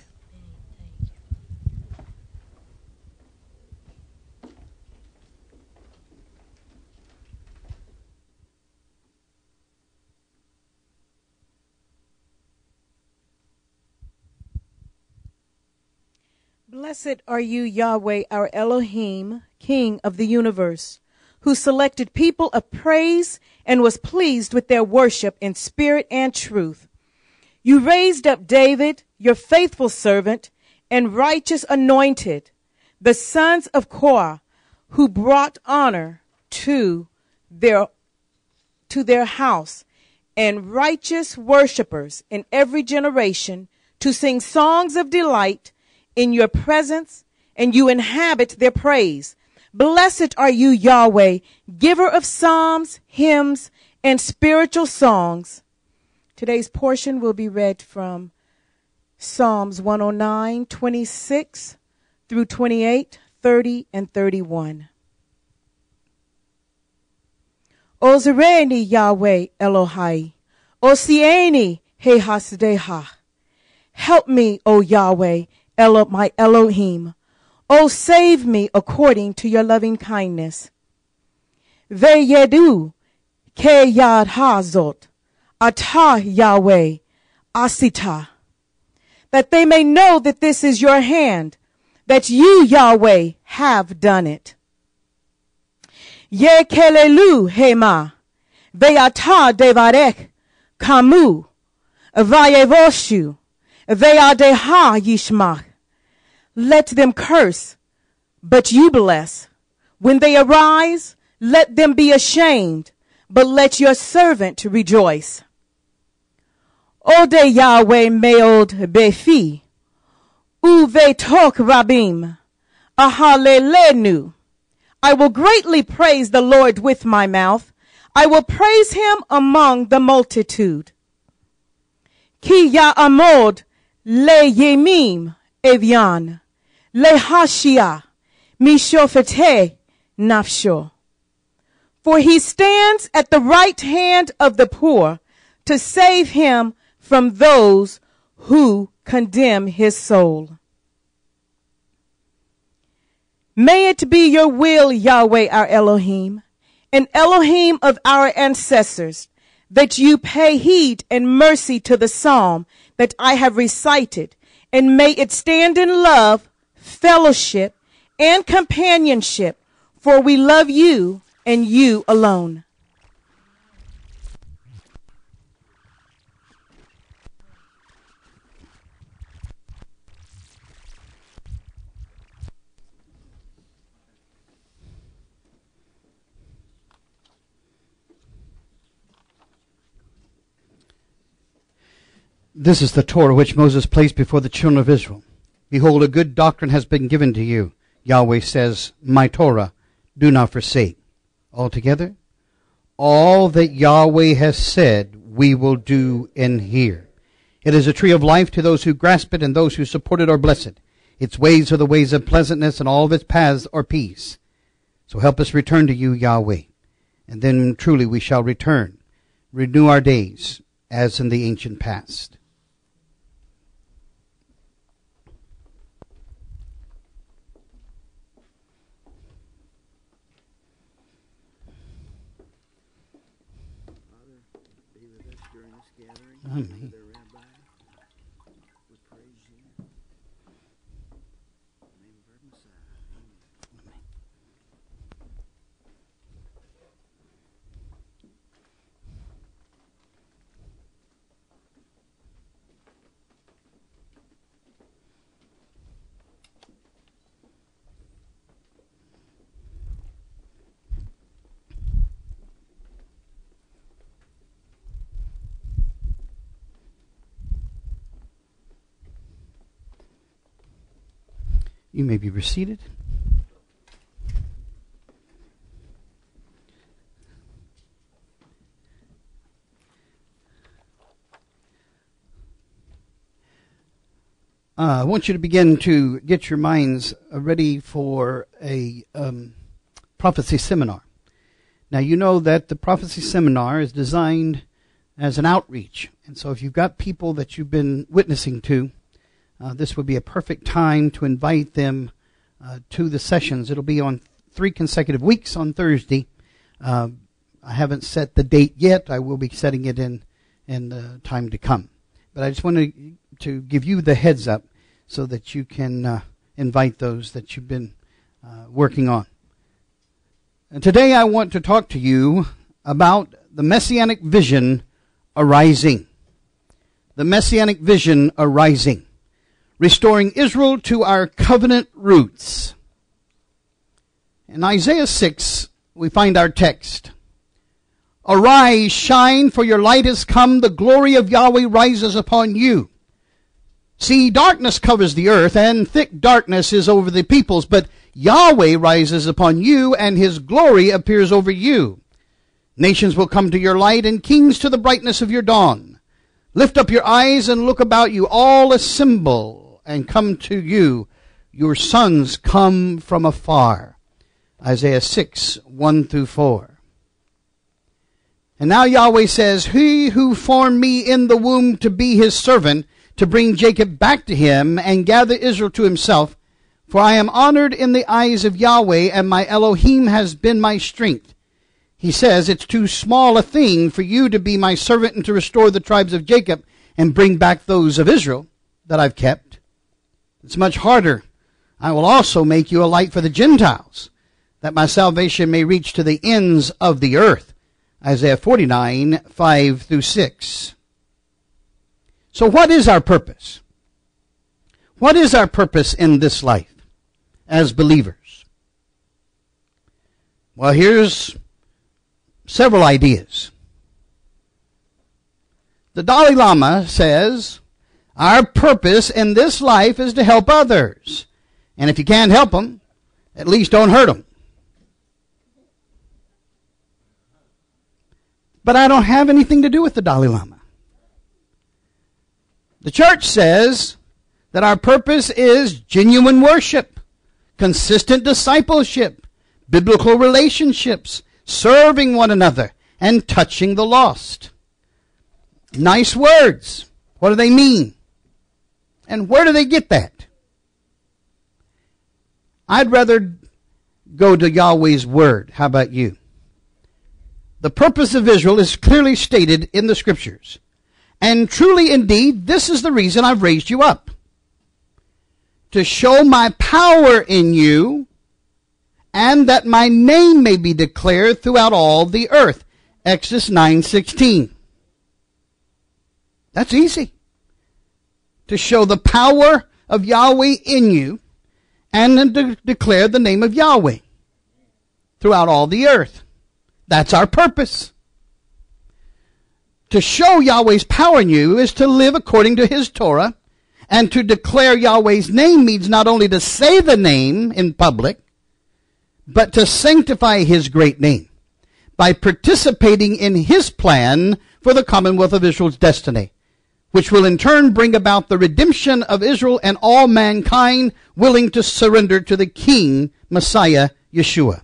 Speaker 8: Blessed are you, Yahweh, our Elohim, King of the universe, who selected people of praise and was pleased with their worship in spirit and truth. You raised up David, your faithful servant, and righteous anointed, the sons of Korah, who brought honor to their, to their house, and righteous worshipers in every generation, to sing songs of delight in your presence, and you inhabit their praise. Blessed are you, Yahweh, giver of psalms, hymns, and spiritual songs. Today's portion will be read from Psalms one oh nine, twenty-six through twenty-eight, thirty, and thirty-one. Ozereni, Yahweh Elohai, Osieni, He Hasdeha. Help me, O Yahweh, Elo, my Elohim. O save me according to your loving kindness. Veyedu ke yad hazot, atah Yahweh, asita. That they may know that this is your hand, that you, Yahweh, have done it. Ye kelelu hema, ve'ata devarek, kamu, vayevoshu, ve'adeha yishmach. Let them curse, but you bless. When they arise, let them be ashamed, but let your servant rejoice. Ode Yahweh meod befi, uve tok rabim, ahalelenu. I will greatly praise the Lord with my mouth. I will praise him among the multitude. Ki ya'amod le yemim evian. Lehashia, mishofete nafsho. For he stands at the right hand of the poor to save him from those who condemn his soul. May it be your will, Yahweh our Elohim, and Elohim of our ancestors, that you pay heed and mercy to the psalm that I have recited, and may it stand in love, fellowship, and companionship, for we love you and you alone.
Speaker 2: This is the Torah which Moses placed before the children of Israel. Behold, a good doctrine has been given to you. Yahweh says, my Torah, do not forsake. Altogether, all that Yahweh has said, we will do and hear. It is a tree of life to those who grasp it, and those who support it are blessed. Its ways are the ways of pleasantness, and all of its paths are peace. So help us return to you, Yahweh, and then truly we shall return, renew our days, as in the ancient past. Amen. You may be seated. Uh, I want you to begin to get your minds ready for a um, prophecy seminar. Now, you know that the prophecy seminar is designed as an outreach. And so if you've got people that you've been witnessing to, uh, this would be a perfect time to invite them uh, to the sessions. It'll be on three consecutive weeks on Thursday. Uh, I haven't set the date yet. I will be setting it in, in the time to come. But I just wanted to give you the heads up so that you can uh, invite those that you've been uh, working on. And today I want to talk to you about the Messianic Vision Arising. The Messianic Vision Arising. Restoring Israel to our covenant roots. In Isaiah six, we find our text. Arise, shine, for your light has come. The glory of Yahweh rises upon you. See, darkness covers the earth, and thick darkness is over the peoples, but Yahweh rises upon you, and his glory appears over you. Nations will come to your light, and kings to the brightness of your dawn. Lift up your eyes and look about you. All assemble and come to you. Your sons come from afar. Isaiah six, one through four. And now Yahweh says, He who formed me in the womb to be his servant, to bring Jacob back to him and gather Israel to himself, for I am honored in the eyes of Yahweh, and my Elohim has been my strength. He says, it's too small a thing for you to be my servant and to restore the tribes of Jacob and bring back those of Israel that I've kept. It's much harder. I will also make you a light for the Gentiles, that my salvation may reach to the ends of the earth. Isaiah forty-nine, five through six. So what is our purpose? What is our purpose in this life as believers? Well, here's several ideas. The Dalai Lama says, our purpose in this life is to help others. And if you can't help them, at least don't hurt them. But I don't have anything to do with the Dalai Lama. The church says that our purpose is genuine worship, consistent discipleship, biblical relationships, serving one another, and touching the lost. Nice words. What do they mean? And where do they get that? I'd rather go to Yahweh's word. How about you? The purpose of Israel is clearly stated in the scriptures. And truly indeed, this is the reason I've raised you up. To show my power in you, and that my name may be declared throughout all the earth. Exodus nine sixteen. That's easy. To show the power of Yahweh in you, and to declare the name of Yahweh throughout all the earth. That's our purpose. To show Yahweh's power in you is to live according to his Torah, and to declare Yahweh's name means not only to say the name in public, but to sanctify his great name by participating in his plan for the Commonwealth of Israel's destiny, which will in turn bring about the redemption of Israel and all mankind willing to surrender to the King, Messiah, Yeshua.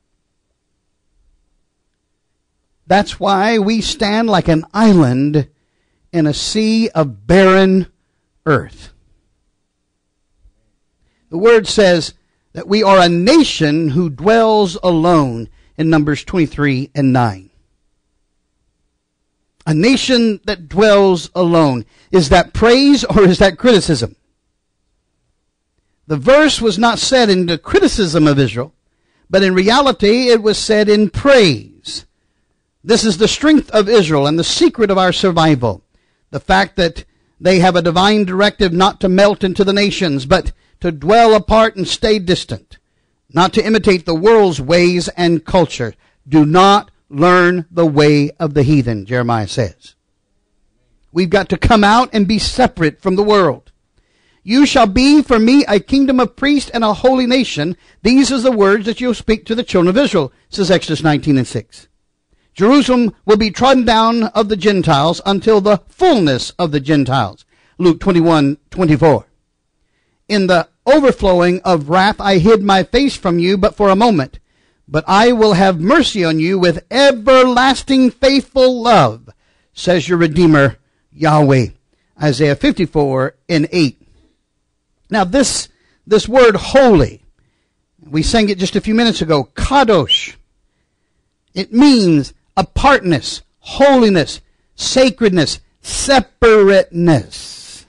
Speaker 2: That's why we stand like an island in a sea of barren earth. The word says that we are a nation who dwells alone in Numbers twenty-three and nine. A nation that dwells alone. Is that praise or is that criticism? The verse was not said in the criticism of Israel, but in reality it was said in praise. This is the strength of Israel and the secret of our survival. The fact that they have a divine directive not to melt into the nations, but to dwell apart and stay distant. Not to imitate the world's ways and culture. Do not learn the way of the heathen, Jeremiah says. We've got to come out and be separate from the world. You shall be for me a kingdom of priests and a holy nation. These are the words that you'll speak to the children of Israel, says Exodus nineteen and six. Jerusalem will be trodden down of the Gentiles until the fullness of the Gentiles. Luke twenty-one twenty-four. In the overflowing of wrath I hid my face from you, but for a moment. But I will have mercy on you with everlasting faithful love, says your Redeemer, Yahweh. Isaiah fifty-four and eight. Now this, this word holy, we sang it just a few minutes ago, kadosh. It means apartness, holiness, sacredness, separateness.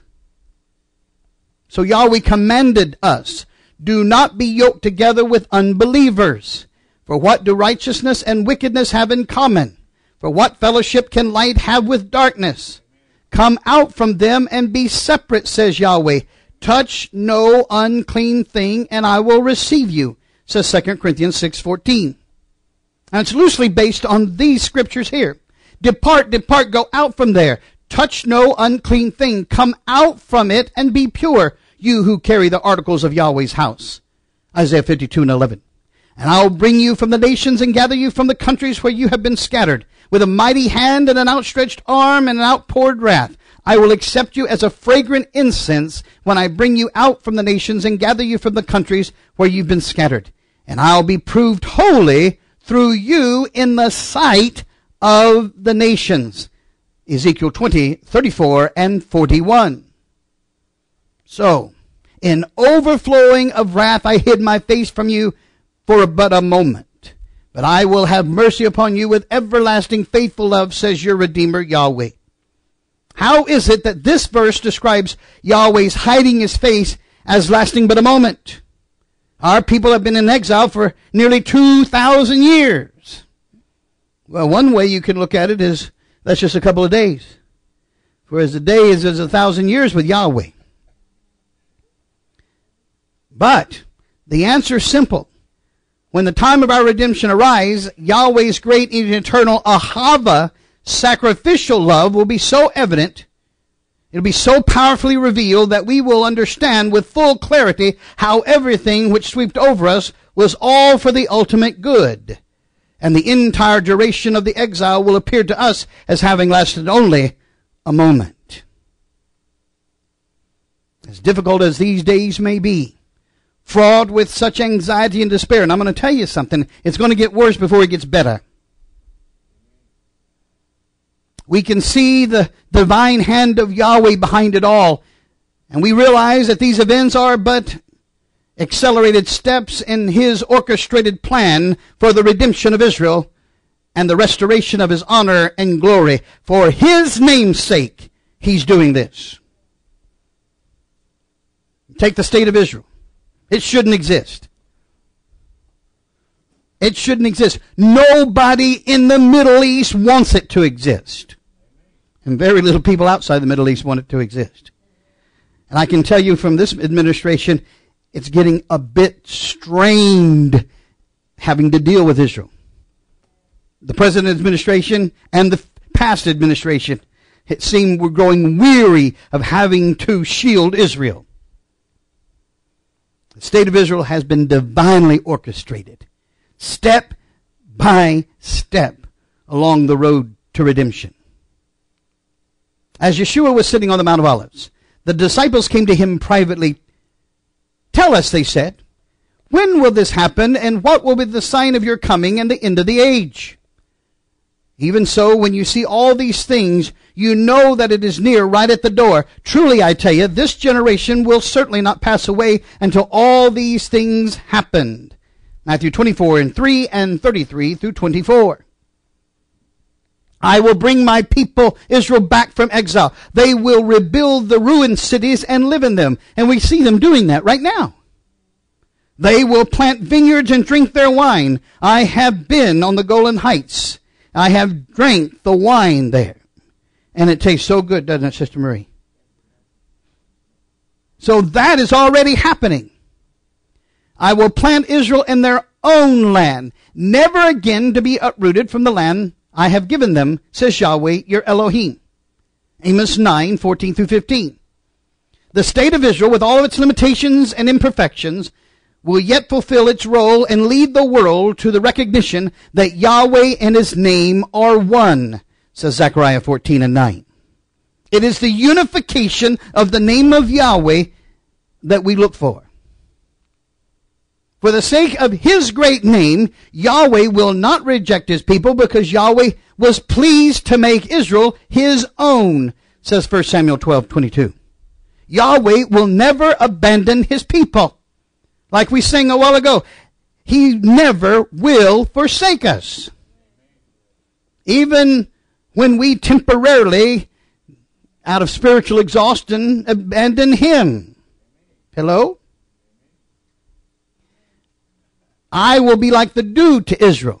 Speaker 2: So Yahweh commanded us, do not be yoked together with unbelievers. For what do righteousness and wickedness have in common? For what fellowship can light have with darkness? Come out from them and be separate, says Yahweh. Touch no unclean thing, and I will receive you, says Second Corinthians six fourteen. And it's loosely based on these scriptures here. Depart, depart, go out from there. Touch no unclean thing. Come out from it and be pure, you who carry the articles of Yahweh's house. Isaiah fifty-two and eleven. And I'll bring you from the nations and gather you from the countries where you have been scattered, with a mighty hand and an outstretched arm and an outpoured wrath. I will accept you as a fragrant incense when I bring you out from the nations and gather you from the countries where you've been scattered. And I'll be proved holy through you in the sight of the nations. Ezekiel twenty, thirty-four and forty-one. So, in overflowing of wrath I hid my face from you for but a moment. But I will have mercy upon you with everlasting faithful love, says your Redeemer Yahweh. How is it that this verse describes Yahweh's hiding his face as lasting but a moment? Our people have been in exile for nearly two thousand years. Well, one way you can look at it is that's just a couple of days. For as a day is as a thousand years with Yahweh. But the answer is simple. When the time of our redemption arrives, Yahweh's great and eternal ahava, sacrificial love, will be so evident, it'll be so powerfully revealed that we will understand with full clarity how everything which swept over us was all for the ultimate good. And the entire duration of the exile will appear to us as having lasted only a moment. As difficult as these days may be, fraught with such anxiety and despair, and I'm going to tell you something, it's going to get worse before it gets better. We can see the divine hand of Yahweh behind it all, and we realize that these events are but accelerated steps in his orchestrated plan for the redemption of Israel and the restoration of his honor and glory. For his name's sake, he's doing this. Take the state of Israel. It shouldn't exist. It shouldn't exist. Nobody in the Middle East wants it to exist. And very little people outside the Middle East want it to exist. And I can tell you from this administration, it's getting a bit strained having to deal with Israel. The present administration and the past administration, it seemed we're growing weary of having to shield Israel. The state of Israel has been divinely orchestrated, step by step, along the road to redemption. As Yeshua was sitting on the Mount of Olives, the disciples came to him privately. Tell us, they said, when will this happen, and what will be the sign of your coming and the end of the age? Even so, when you see all these things, you know that it is near, right at the door. Truly, I tell you, this generation will certainly not pass away until all these things happened. Matthew twenty-four and three and thirty-three through twenty-four. I will bring my people Israel back from exile. They will rebuild the ruined cities and live in them. And we see them doing that right now. They will plant vineyards and drink their wine. I have been on the Golan Heights. I have drank the wine there. And it tastes so good, doesn't it, Sister Marie? So that is already happening. I will plant Israel in their own land, never again to be uprooted from the land I have given them, says Yahweh, your Elohim. Amos nine, fourteen through fifteen. The state of Israel, with all of its limitations and imperfections, will yet fulfill its role and lead the world to the recognition that Yahweh and his name are one, says Zechariah fourteen and nine. It is the unification of the name of Yahweh that we look for. For the sake of his great name, Yahweh will not reject his people because Yahweh was pleased to make Israel his own, says First Samuel twelve twenty-two. Yahweh will never abandon his people. Like we sang a while ago, he never will forsake us. Even when we temporarily, out of spiritual exhaustion, abandon him. Hello? I will be like the dew to Israel.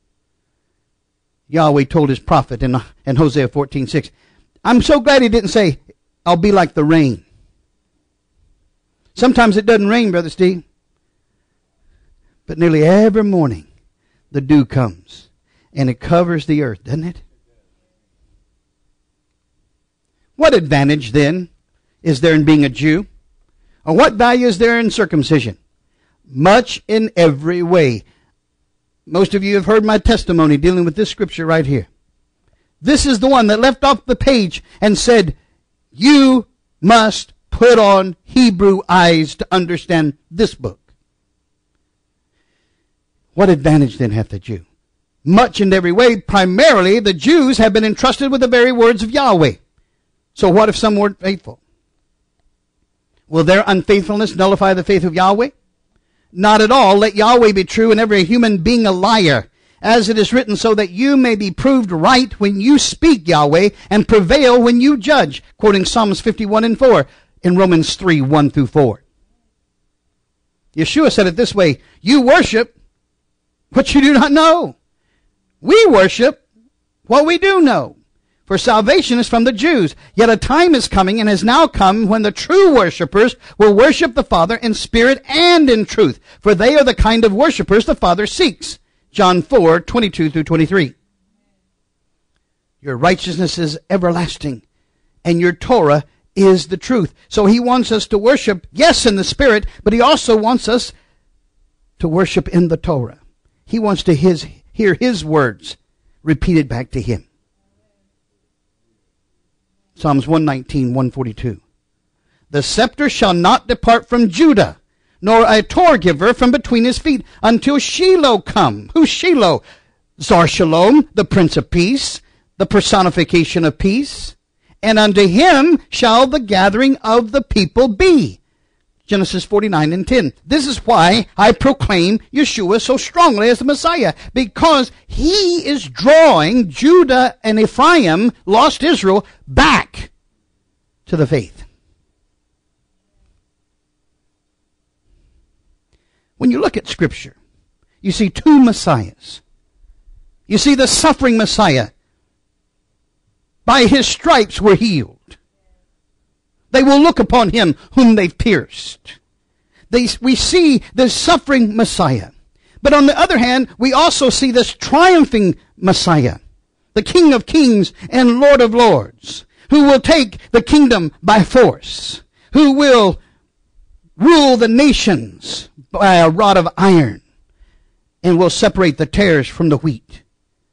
Speaker 2: Yahweh told his prophet in, in Hosea fourteen six. I'm so glad he didn't say, I'll be like the rain. Sometimes it doesn't rain, Brother Steve. But nearly every morning, the dew comes, and it covers the earth, doesn't it? What advantage, then, is there in being a Jew? Or what value is there in circumcision? Much in every way. Most of you have heard my testimony dealing with this scripture right here. This is the one that left off the page and said, you must put on Hebrew eyes to understand this book. What advantage then hath the Jew? Much in every way. Primarily, the Jews have been entrusted with the very words of Yahweh. So what if some weren't faithful? Will their unfaithfulness nullify the faith of Yahweh? Not at all. Let Yahweh be true and every human being a liar. As it is written, so that you may be proved right when you speak, Yahweh, and prevail when you judge. Quoting Psalms fifty-one and four in Romans three, one through four. Yeshua said it this way, you worship what you do not know. We worship what we do know. For salvation is from the Jews. Yet a time is coming and has now come when the true worshipers will worship the Father in spirit and in truth. For they are the kind of worshipers the Father seeks. John four, twenty-two through twenty-three. Your righteousness is everlasting, and your Torah is the truth. So he wants us to worship, yes, in the spirit, but he also wants us to worship in the Torah. He wants to his, hear his words repeated back to him. Psalms one nineteen, one forty-two. The scepter shall not depart from Judah, nor a Torah giver from between his feet, until Shiloh come. Who's Shiloh? Zar Shalom, the Prince of Peace, the personification of peace. And unto him shall the gathering of the people be. Genesis forty-nine and ten. This is why I proclaim Yeshua so strongly as the Messiah, because he is drawing Judah and Ephraim, lost Israel, back to the faith. When you look at Scripture, you see two Messiahs. You see the suffering Messiah. By his stripes we're healed. They will look upon him whom they've pierced. They, we see the suffering Messiah. But on the other hand, we also see this triumphing Messiah, the King of Kings and Lord of Lords, who will take the kingdom by force, who will rule the nations by a rod of iron, and will separate the tares from the wheat.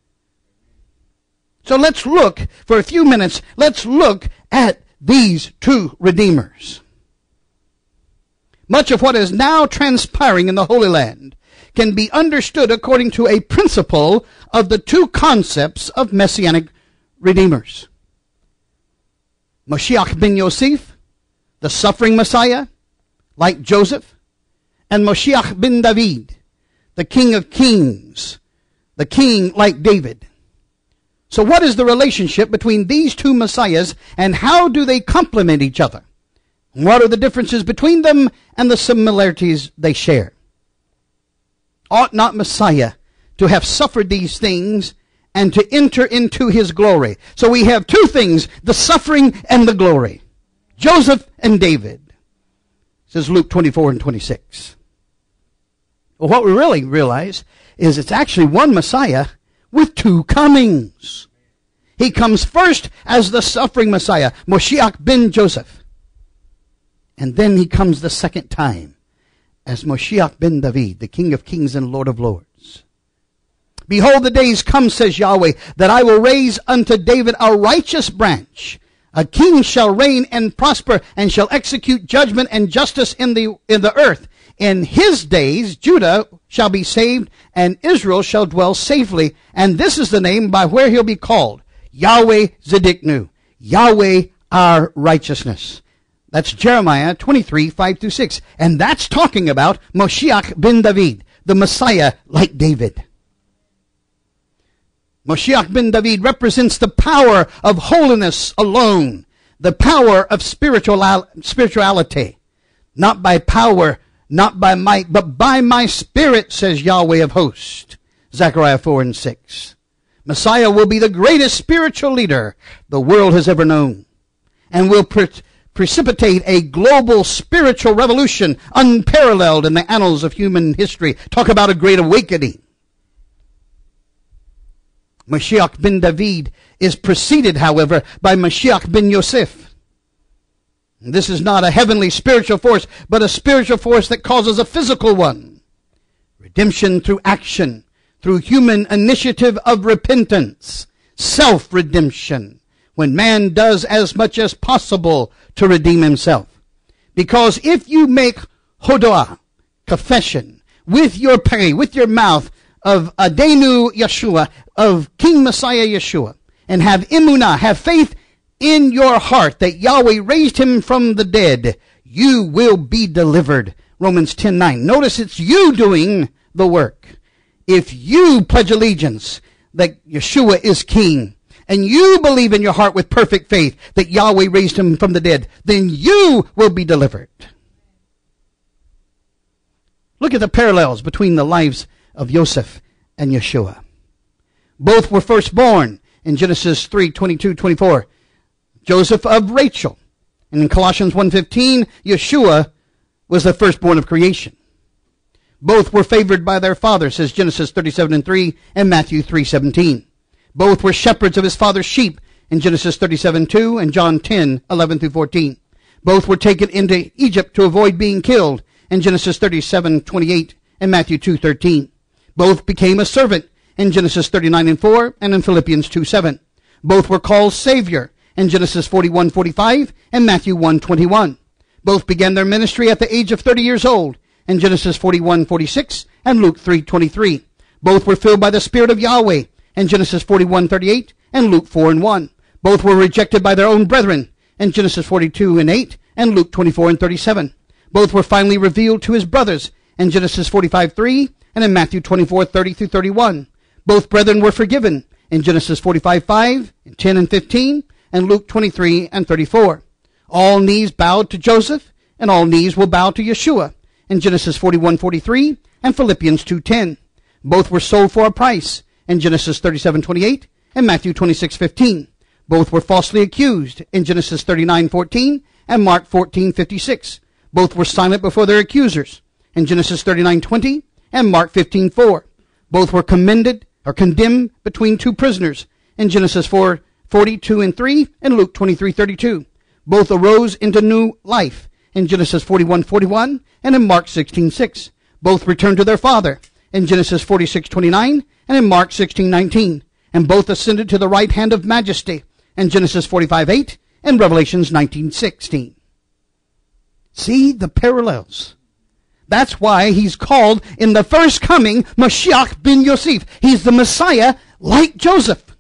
Speaker 2: So let's look, for a few minutes, let's look at these two Redeemers. Much of what is now transpiring in the Holy Land can be understood according to a principle of the two concepts of Messianic Redeemers. Moshiach ben Yosef, the suffering Messiah, like Joseph, and Moshiach ben David, the King of Kings, the King like David. So what is the relationship between these two Messiahs, and how do they complement each other? What are the differences between them and the similarities they share? Ought not Messiah to have suffered these things and to enter into his glory? So we have two things, the suffering and the glory. Joseph and David, says Luke twenty-four and twenty-six. Well, what we really realize is it's actually one Messiah with two comings. He comes first as the suffering Messiah, Moshiach ben Joseph. And then he comes the second time as Moshiach ben David, the King of kings and Lord of lords. Behold, the days come, says Yahweh, that I will raise unto David a righteous branch. A king shall reign and prosper, and shall execute judgment and justice in the in the earth. In his days Judah shall be saved, and Israel shall dwell safely. And this is the name by where he'll be called, Yahweh Zidiknu, Yahweh our righteousness. That's Jeremiah twenty-three, five through six. And that's talking about Moshiach ben David, the Messiah like David. Moshiach ben David represents the power of holiness alone, the power of spiritual, spirituality, not by power, not by might, but by my spirit, says Yahweh of hosts. Zechariah four and six. Messiah will be the greatest spiritual leader the world has ever known, and will pre- precipitate a global spiritual revolution unparalleled in the annals of human history. Talk about a great awakening. Mashiach ben David is preceded, however, by Mashiach ben Yosef. This is not a heavenly spiritual force, but a spiritual force that causes a physical one. Redemption through action, through human initiative of repentance, self-redemption, when man does as much as possible to redeem himself. Because if you make hodoah, confession, with your peri, with your mouth, of Adenu Yeshua, of King Messiah Yeshua, and have emunah, have faith in your heart that Yahweh raised him from the dead, you will be delivered. Romans ten nine. Notice it's you doing the work. If you pledge allegiance that Yeshua is king, and you believe in your heart with perfect faith that Yahweh raised him from the dead, then you will be delivered. Look at the parallels between the lives of Joseph and Yeshua. Both were firstborn in Genesis three, twenty-two, twenty-four. Joseph of Rachel. And in Colossians one fifteen, Yeshua was the firstborn of creation. Both were favored by their father, says Genesis thirty-seven and three and Matthew three seventeen. Both were shepherds of his father's sheep in Genesis thirty-seven two and John ten, eleven through fourteen. Both were taken into Egypt to avoid being killed in Genesis thirty-seven, twenty-eight and Matthew two thirteen. Both became a servant in Genesis thirty-nine and four and in Philippians two seven. Both were called Savior in Genesis forty-one forty-five and Matthew one twenty-one. Both began their ministry at the age of thirty years old in Genesis forty-one forty-six and Luke three twenty-three. Both were filled by the Spirit of Yahweh in Genesis forty-one thirty-eight and Luke four and one. Both were rejected by their own brethren in Genesis forty-two and eight and Luke twenty-four and thirty-seven. Both were finally revealed to his brothers in Genesis forty-five three and in Matthew twenty-four, thirty through thirty-one. Both brethren were forgiven in Genesis forty-five, five, and ten and fifteen, and Luke twenty-three and thirty-four. All knees bowed to Joseph, and all knees will bow to Yeshua in Genesis forty-one, forty-three, and Philippians two ten. Both were sold for a price in Genesis thirty-seven, twenty-eight, and Matthew twenty-six, fifteen. Both were falsely accused in Genesis thirty-nine, fourteen, and Mark fourteen, fifty-six. Both were silent before their accusers in Genesis thirty-nine, twenty, and Mark fifteen, four. Both were commended or condemned between two prisoners in Genesis four, forty-two and three and Luke twenty-three, thirty-two. Both arose into new life in Genesis forty-one, forty-one and in Mark sixteen, six. Both returned to their father in Genesis forty-six, twenty-nine and in Mark sixteen, nineteen. And both ascended to the right hand of majesty in Genesis forty-five, eight and Revelations nineteen, sixteen. See the parallels. That's why he's called in the first coming Mashiach ben Yosef. He's the Messiah like Joseph.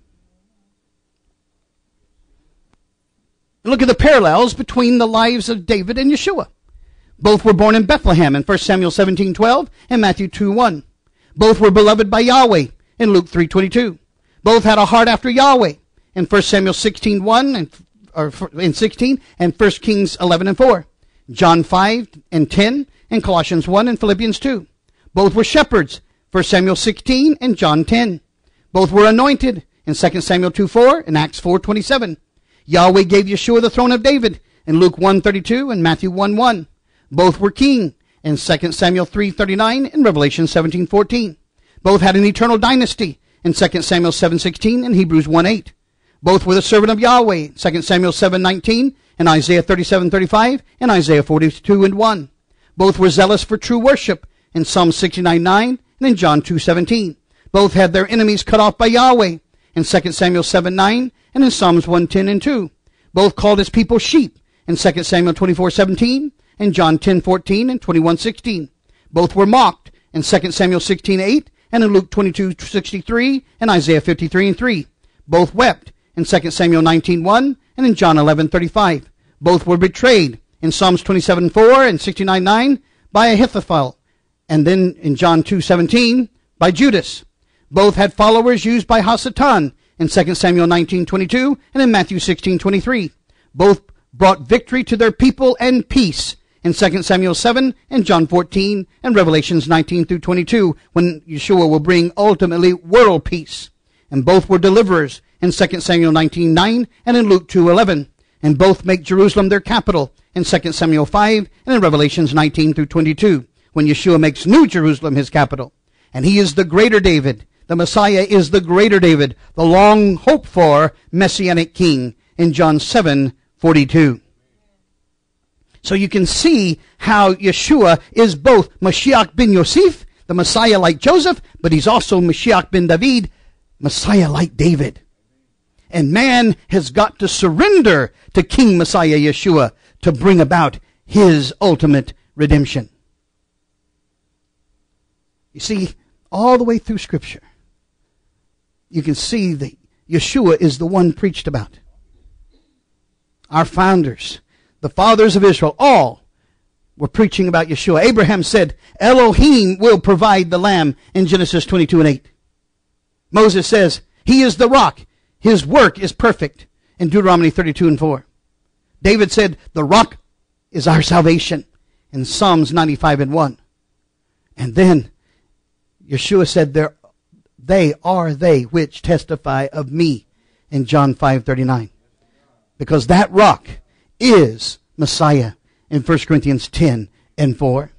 Speaker 2: Look at the parallels between the lives of David and Yeshua. Both were born in Bethlehem in First Samuel seventeen, twelve and Matthew two, one. Both were beloved by Yahweh in Luke three, twenty-two. Both had a heart after Yahweh in First Samuel sixteen, one and or in sixteen and First Kings eleven and four. John five and ten and Colossians one and Philippians two. Both were shepherds, First Samuel sixteen and John ten. Both were anointed in Second Samuel two, four and Acts four, twenty-seven. Yahweh gave Yeshua the throne of David in Luke one, thirty-two and Matthew one, one. Both were king in Second Samuel three, thirty-nine and Revelation seventeen, fourteen. Both had an eternal dynasty in Second Samuel seven, sixteen and Hebrews one, eight. Both were the servant of Yahweh, Second Samuel seven, nineteen in Isaiah thirty-seven thirty-five and Isaiah forty-two and one. Both were zealous for true worship in Psalm sixty-nine nine and in John two seventeen. Both had their enemies cut off by Yahweh in Second Samuel seven nine and in Psalms one ten and two. Both called his people sheep in Second Samuel twenty-four seventeen and John ten fourteen and twenty-one sixteen. Both were mocked in Second Samuel sixteen eight and in Luke twenty-two sixty-three and Isaiah fifty-three and three. Both wept in Second Samuel nineteen one and in John eleven thirty-five. Both were betrayed in Psalms twenty-seven four and sixty-nine nine by Ahithophel, and then in John two seventeen by Judas. Both had followers used by Hasatan in Second Samuel nineteen twenty-two and in Matthew sixteen twenty-three. Both brought victory to their people and peace in Second Samuel seven and John fourteen and Revelations nineteen through twenty-two, when Yeshua will bring ultimately world peace. And both were deliverers in Second Samuel nineteen nine and in Luke two eleven. And both make Jerusalem their capital in Second Samuel five and in Revelations nineteen through twenty-two, when Yeshua makes New Jerusalem his capital. And he is the greater David. The Messiah is the greater David, the long hoped for Messianic king in John seven forty-two. So you can see how Yeshua is both Mashiach ben Yosef, the Messiah like Joseph, but he's also Mashiach ben David, Messiah like David. And man has got to surrender to King Messiah Yeshua to bring about his ultimate redemption. You see, all the way through Scripture, you can see that Yeshua is the one preached about. Our founders, the fathers of Israel, all were preaching about Yeshua. Abraham said, Elohim will provide the lamb in Genesis twenty-two and eight. Moses says, he is the rock. His work is perfect in Deuteronomy thirty-two and four. David said, the rock is our salvation in Psalms ninety-five and one. And then Yeshua said, there, they are they which testify of me in John five thirty-nine. Because that rock is Messiah in First Corinthians ten and four.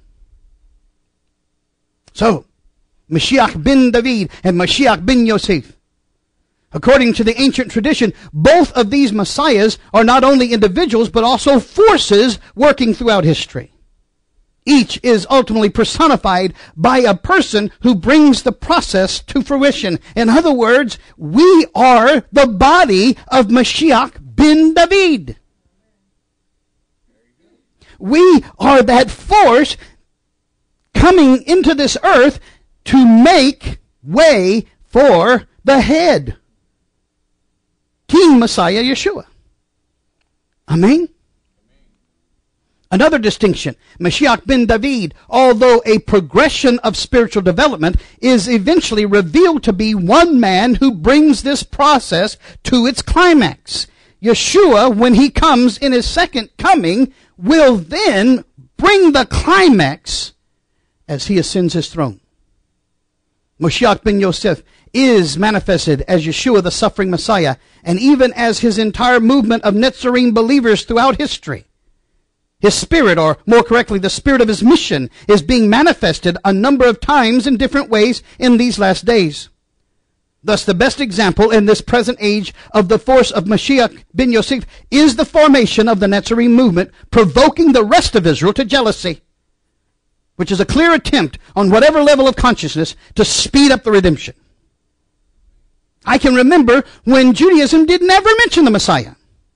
Speaker 2: So, Mashiach ben David and Mashiach ben Yosef. According to the ancient tradition, both of these Messiahs are not only individuals, but also forces working throughout history. Each is ultimately personified by a person who brings the process to fruition. In other words, we are the body of Mashiach ben David. We are that force coming into this earth to make way for the head, King Messiah Yeshua. Amen? Another distinction, Mashiach ben David, although a progression of spiritual development, is eventually revealed to be one man who brings this process to its climax. Yeshua, when he comes in his second coming, will then bring the climax as he ascends his throne. Mashiach ben Yosef is manifested as Yeshua, the suffering Messiah, and even as his entire movement of Nazarene believers throughout history. His spirit, or more correctly, the spirit of his mission, is being manifested a number of times in different ways in these last days. Thus, the best example in this present age of the force of Mashiach ben Yosef is the formation of the Nazarene movement, provoking the rest of Israel to jealousy, which is a clear attempt on whatever level of consciousness to speed up the redemption. I can remember when Judaism did never mention the Messiah.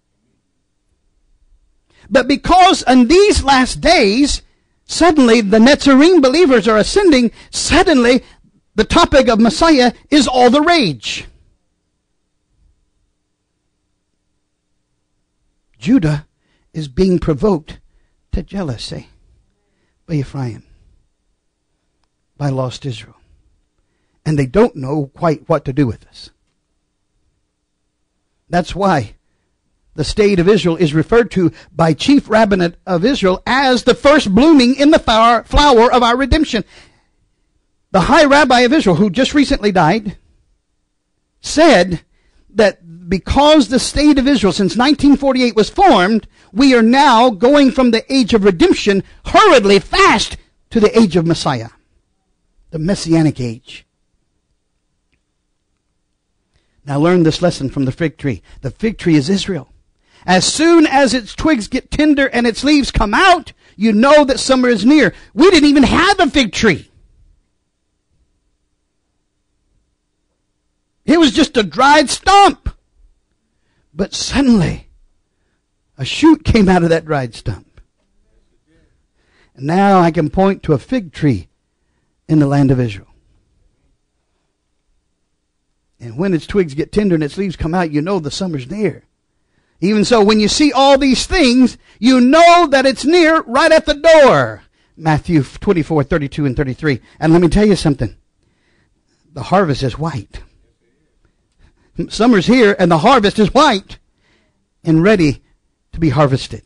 Speaker 2: But because in these last days, suddenly the Nazarene believers are ascending, suddenly the topic of Messiah is all the rage. Judah is being provoked to jealousy by Ephraim, by lost Israel. And they don't know quite what to do with this. That's why the state of Israel is referred to by chief rabbinate of Israel as the first blooming in the flower of our redemption. The high rabbi of Israel, who just recently died, said that because the state of Israel since nineteen forty-eight was formed, we are now going from the age of redemption hurriedly fast to the age of Messiah, the Messianic age. Now learn this lesson from the fig tree. The fig tree is Israel. As soon as its twigs get tender and its leaves come out, you know that summer is near. We didn't even have a fig tree. It was just a dried stump. But suddenly, a shoot came out of that dried stump. And now I can point to a fig tree in the land of Israel. And when its twigs get tender and its leaves come out, you know the summer's near. Even so, when you see all these things, you know that it's near, right at the door. Matthew twenty-four, thirty-two and thirty-three. And let me tell you something. The harvest is white. Summer's here and the harvest is white and ready to be harvested.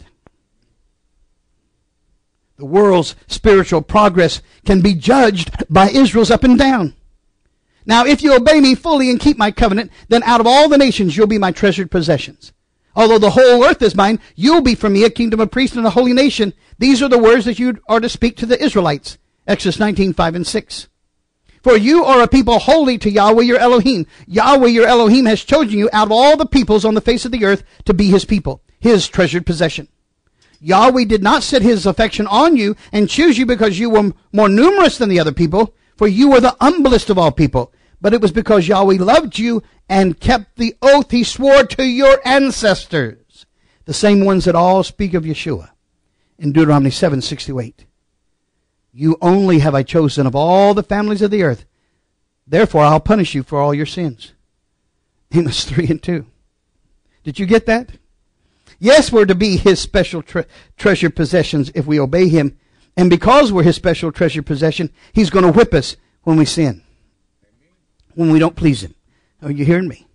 Speaker 2: The world's spiritual progress can be judged by Israel's up and down. Now, if you obey me fully and keep my covenant, then out of all the nations you'll be my treasured possessions. Although the whole earth is mine, you'll be for me a kingdom of priests and a holy nation. These are the words that you are to speak to the Israelites. Exodus nineteen, five and six. For you are a people holy to Yahweh your Elohim. Yahweh your Elohim has chosen you out of all the peoples on the face of the earth to be his people, his treasured possession. Yahweh did not set his affection on you and choose you because you were more numerous than the other people, for you were the humblest of all people. But it was because Yahweh loved you and kept the oath he swore to your ancestors, the same ones that all speak of Yeshua in Deuteronomy seven, six to eight. You only have I chosen of all the families of the earth. Therefore, I'll punish you for all your sins. Amos three and two. Did you get that? Yes, we're to be his special tre- treasured possessions if we obey him. And because we're his special treasured possession, he's going to whip us when we sin. When we don't please him. Are you hearing me?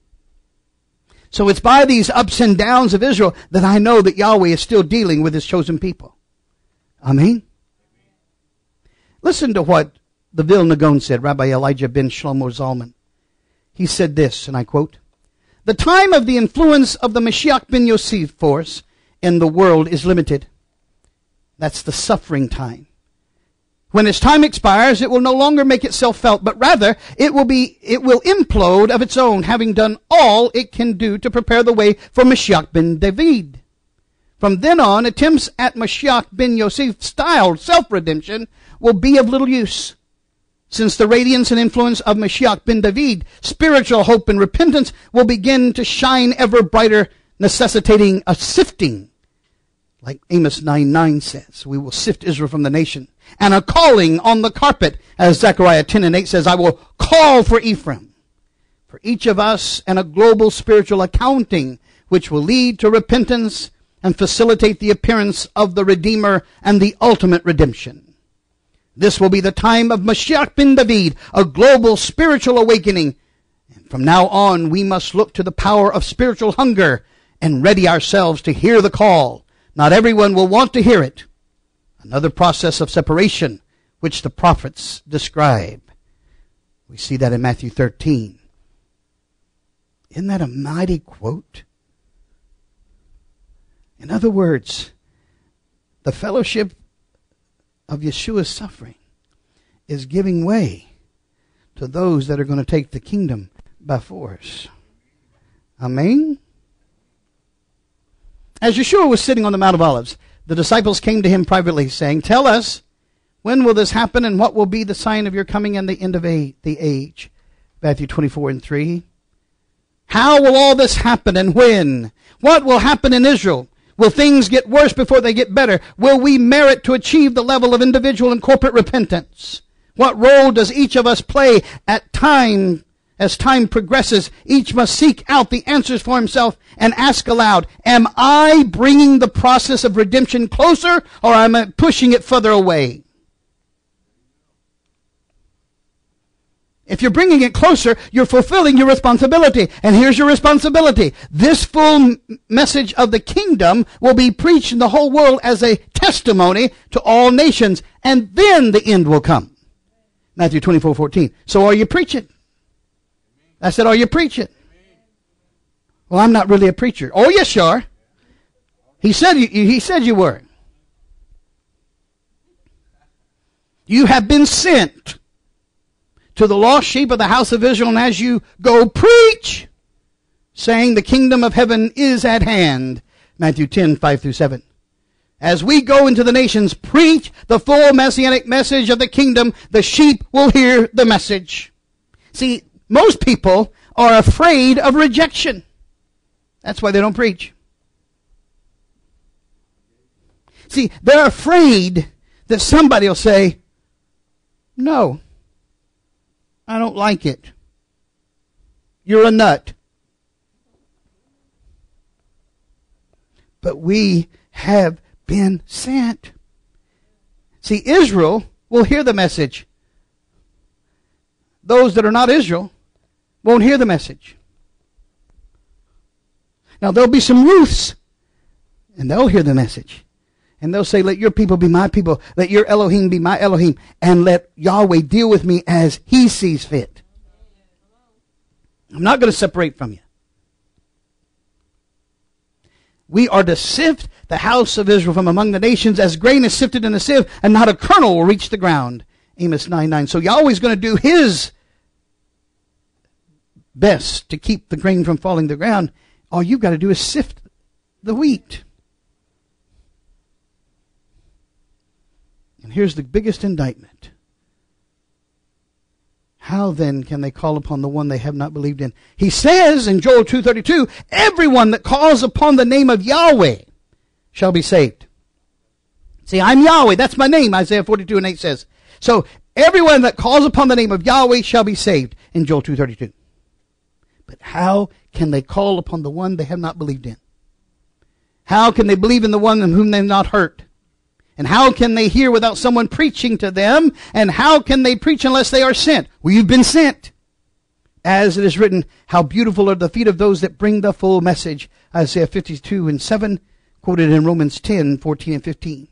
Speaker 2: So it's by these ups and downs of Israel that I know that Yahweh is still dealing with his chosen people. Amen? Listen to what the Vilna Gaon said, Rabbi Elijah ben Shlomo Zalman. He said this, and I quote, "The time of the influence of the Mashiach ben Yosef force in the world is limited. That's the suffering time. When its time expires, it will no longer make itself felt, but rather it will be, it will implode of its own, having done all it can do to prepare the way for Mashiach ben David. From then on, attempts at Mashiach ben Yosef-styled self-redemption will be of little use. Since the radiance and influence of Mashiach ben David, spiritual hope and repentance will begin to shine ever brighter, necessitating a sifting. Like Amos nine nine says, we will sift Israel from the nation. And a calling on the carpet, as Zechariah ten and eight says, I will call for Ephraim. For each of us, and a global spiritual accounting, which will lead to repentance and facilitate the appearance of the Redeemer and the ultimate redemption. This will be the time of Mashiach ben David, a global spiritual awakening. And from now on, we must look to the power of spiritual hunger and ready ourselves to hear the call. Not everyone will want to hear it. Another process of separation, which the prophets describe. We see that in Matthew thirteen. Isn't that a mighty quote? In other words, the fellowship of Yeshua's suffering is giving way to those that are going to take the kingdom by force. Amen? As Yeshua was sitting on the Mount of Olives, the disciples came to him privately, saying, Tell us, when will this happen, and what will be the sign of your coming and the end of a, the age? Matthew twenty-four and three. How will all this happen, and when? What will happen in Israel? Will things get worse before they get better? Will we merit to achieve the level of individual and corporate repentance? What role does each of us play at time? As time progresses, each must seek out the answers for himself and ask aloud, am I bringing the process of redemption closer, or am I pushing it further away? If you're bringing it closer, you're fulfilling your responsibility. And here's your responsibility. This full message of the kingdom will be preached in the whole world as a testimony to all nations. And then the end will come. Matthew twenty-four, fourteen. So are you preaching? I said, are you preaching? Well, I'm not really a preacher. Oh, yes, you are. He said you, he said you were. You have been sent to the lost sheep of the house of Israel, and as you go preach, saying the kingdom of heaven is at hand. Matthew ten, five through seven. As we go into the nations, preach the full messianic message of the kingdom, the sheep will hear the message. See, most people are afraid of rejection. That's why they don't preach. See, they're afraid that somebody will say, no, I don't like it. You're a nut. But we have been sent. See, Israel will hear the message. Those that are not Israel won't hear the message. Now, there'll be some Ruths, and they'll hear the message. And they'll say, let your people be my people. Let your Elohim be my Elohim. And let Yahweh deal with me as he sees fit. I'm not going to separate from you. We are to sift the house of Israel from among the nations as grain is sifted in a sieve, and not a kernel will reach the ground. Amos nine nine. So Yahweh's going to do his best to keep the grain from falling to the ground. All you've got to do is sift the wheat. And here's the biggest indictment. How then can they call upon the one they have not believed in? He says in Joel two thirty-two, everyone that calls upon the name of Yahweh shall be saved. See, I'm Yahweh. That's my name, Isaiah forty-two and eight says. So everyone that calls upon the name of Yahweh shall be saved in Joel two thirty-two. But how can they call upon the one they have not believed in? How can they believe in the one whom they have not heard? And how can they hear without someone preaching to them? And how can they preach unless they are sent? Well, you've been sent. As it is written, how beautiful are the feet of those that bring the full message. Isaiah fifty-two and seven, quoted in Romans ten, fourteen and fifteen.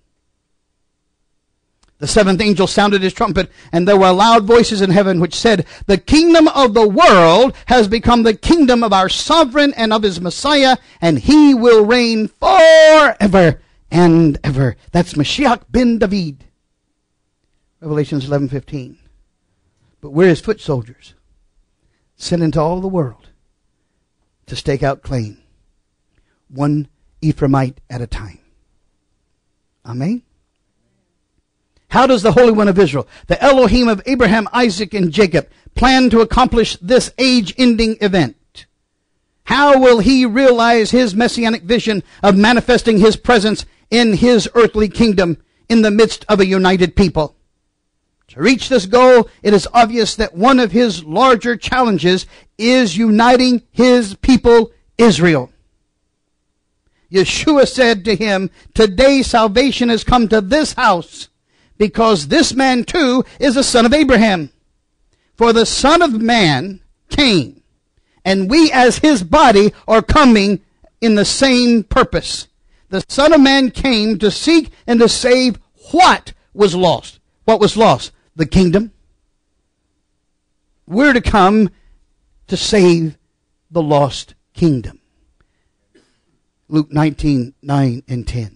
Speaker 2: The seventh angel sounded his trumpet, and there were loud voices in heaven which said, the kingdom of the world has become the kingdom of our sovereign and of his Messiah, and he will reign forever and ever. That's Mashiach ben David. Revelations eleven fifteen. But we're his foot soldiers, sent into all the world to stake out claim, one Ephraimite at a time. Amen? How does the Holy One of Israel, the Elohim of Abraham, Isaac, and Jacob, plan to accomplish this age-ending event? How will he realize his messianic vision of manifesting his presence in his earthly kingdom in the midst of a united people? To reach this goal, it is obvious that one of his larger challenges is uniting his people, Israel. Yeshua said to him, today salvation has come to this house, because this man too is a son of Abraham. For the Son of Man came, and we as his body are coming in the same purpose. The Son of Man came to seek and to save what was lost. What was lost? The kingdom. We're to come to save the lost kingdom. Luke nineteen, nine and ten.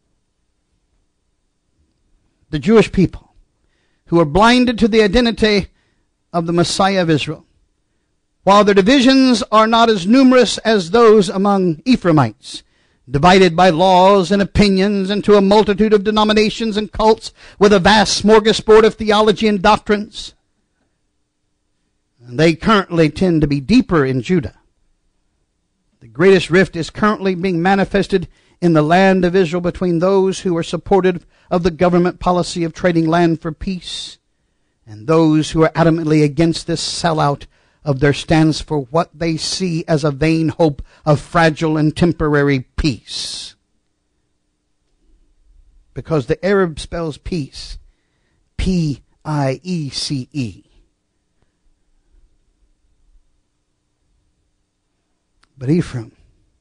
Speaker 2: The Jewish people who are blinded to the identity of the Messiah of Israel, while their divisions are not as numerous as those among Ephraimites, divided by laws and opinions into a multitude of denominations and cults with a vast smorgasbord of theology and doctrines. And they currently tend to be deeper in Judah. The greatest rift is currently being manifested in the land of Israel between those who are supportive of the government policy of trading land for peace and those who are adamantly against this sellout of their stands for what they see as a vain hope of fragile and temporary peace. Because the Arab spells peace, P I E C E. But Ephraim,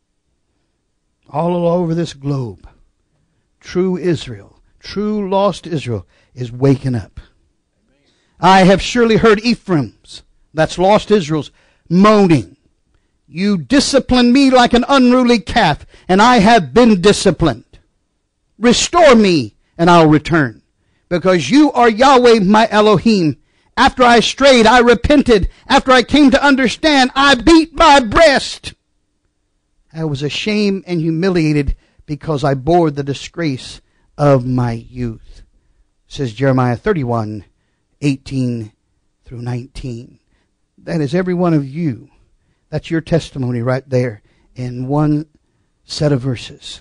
Speaker 2: all over this globe, true Israel, true lost Israel, is waking up. I have surely heard Ephraim's, that's lost Israel's, moaning. You discipline me like an unruly calf, and I have been disciplined. Restore me, and I'll return. Because you are Yahweh, my Elohim. After I strayed, I repented. After I came to understand, I beat my breast. I was ashamed and humiliated because I bore the disgrace of my youth. Says Jeremiah thirty-one, eighteen through nineteen. That is every one of you. That's your testimony right there in one set of verses.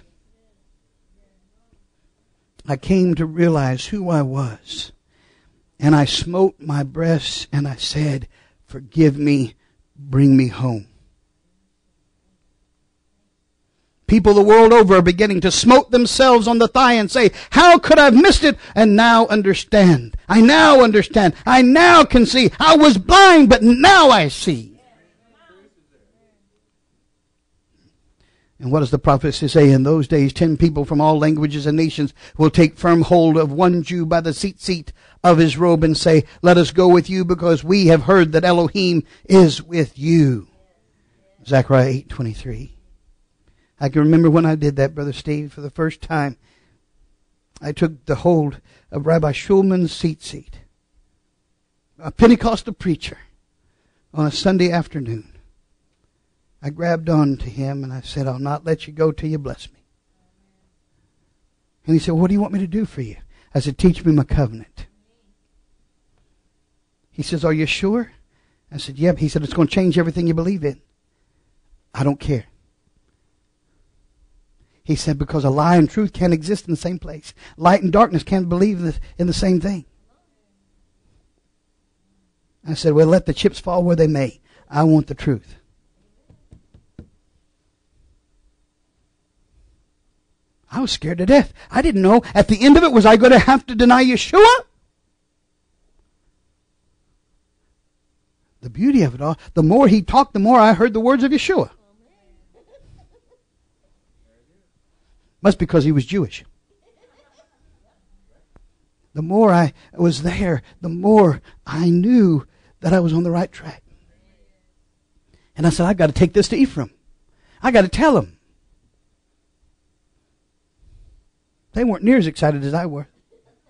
Speaker 2: I came to realize who I was. And I smote my breast and I said, forgive me, bring me home. People the world over are beginning to smote themselves on the thigh and say, how could I have missed it? And now understand. I now understand. I now can see. I was blind, but now I see. And what does the prophecy say? In those days, ten people from all languages and nations will take firm hold of one Jew by the seat seat of his robe and say, let us go with you because we have heard that Elohim is with you. Zechariah eight twenty-three. I can remember when I did that, Brother Steve, for the first time. I took the hold of Rabbi Schulman's seat seat, a Pentecostal preacher, on a Sunday afternoon. I grabbed on to him and I said, I'll not let you go till you bless me. And he said, what do you want me to do for you? I said, teach me my covenant. He says, are you sure? I said, yep. He said, it's going to change everything you believe in. I don't care. He said, because a lie and truth can't exist in the same place. Light and darkness can't believe in the, in the same thing. I said, well, let the chips fall where they may. I want the truth. I was scared to death. I didn't know at the end of it, was I going to have to deny Yeshua? The beauty of it all, the more he talked, the more I heard the words of Yeshua. Must be because he was Jewish. The more I was there, the more I knew that I was on the right track. And I said, I've got to take this to Ephraim. I got to tell him. They weren't near as excited as I were.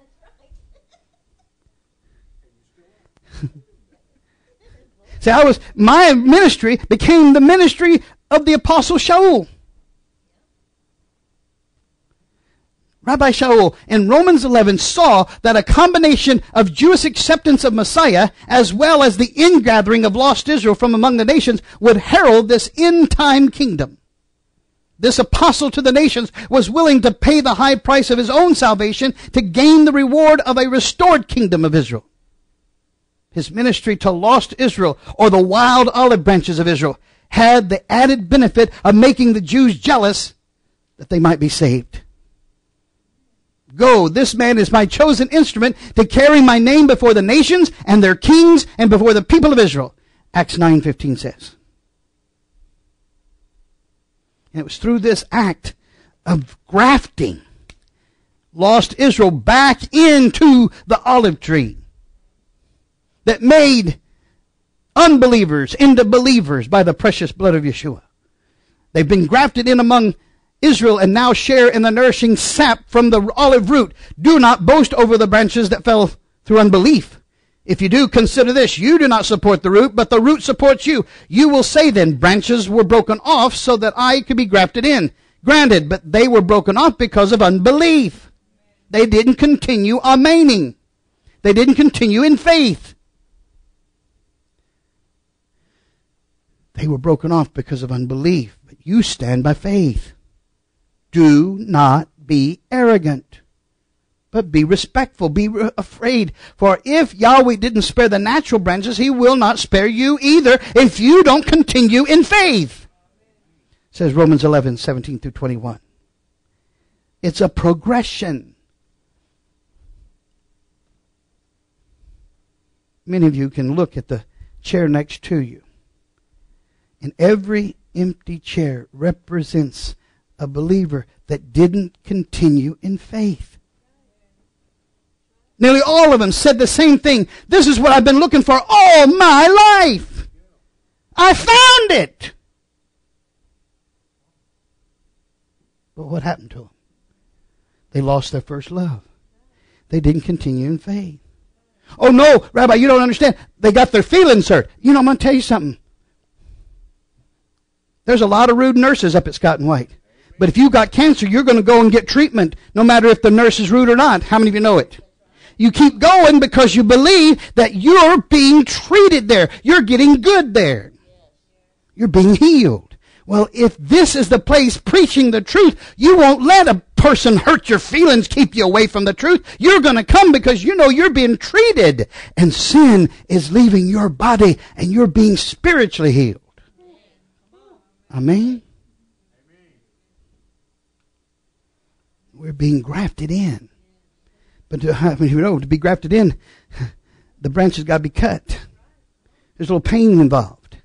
Speaker 2: See, I was, my ministry became the ministry of the Apostle Shaul. Rabbi Shaul in Romans eleven saw that a combination of Jewish acceptance of Messiah as well as the ingathering of lost Israel from among the nations would herald this end-time kingdom. This apostle to the nations was willing to pay the high price of his own salvation to gain the reward of a restored kingdom of Israel. His ministry to lost Israel, or the wild olive branches of Israel, had the added benefit of making the Jews jealous that they might be saved. Go, this man is my chosen instrument to carry my name before the nations and their kings and before the people of Israel. Acts nine fifteen says. And it was through this act of grafting lost Israel back into the olive tree that made unbelievers into believers by the precious blood of Yeshua. They've been grafted in among Israel and now share in the nourishing sap from the olive root. Do not boast over the branches that fell through unbelief. If you do, consider this. You do not support the root, but the root supports you. You will say then, branches were broken off so that I could be grafted in. Granted, but they were broken off because of unbelief. They didn't continue amaining. They didn't continue in faith. They were broken off because of unbelief. But you stand by faith. Do not be arrogant, but be respectful, be re- afraid. For if Yahweh didn't spare the natural branches, he will not spare you either if you don't continue in faith. Says Romans eleven, seventeen through twenty-one. It's a progression. Many of you can look at the chair next to you. And every empty chair represents a believer that didn't continue in faith. Nearly all of them said the same thing. This is what I've been looking for all my life. I found it. But what happened to them? They lost their first love. They didn't continue in faith. Oh no, Rabbi, you don't understand. They got their feelings hurt. You know, I'm going to tell you something. There's a lot of rude nurses up at Scott and White. But if you've got cancer, you're going to go and get treatment no matter if the nurse is rude or not. How many of you know it? You keep going because you believe that you're being treated there. You're getting good there. You're being healed. Well, if this is the place preaching the truth, you won't let a person hurt your feelings, keep you away from the truth. You're going to come because you know you're being treated. And sin is leaving your body and you're being spiritually healed. Amen? We're being grafted in. But to, I mean, you know, to be grafted in, the branches got to be cut. There's a little pain involved.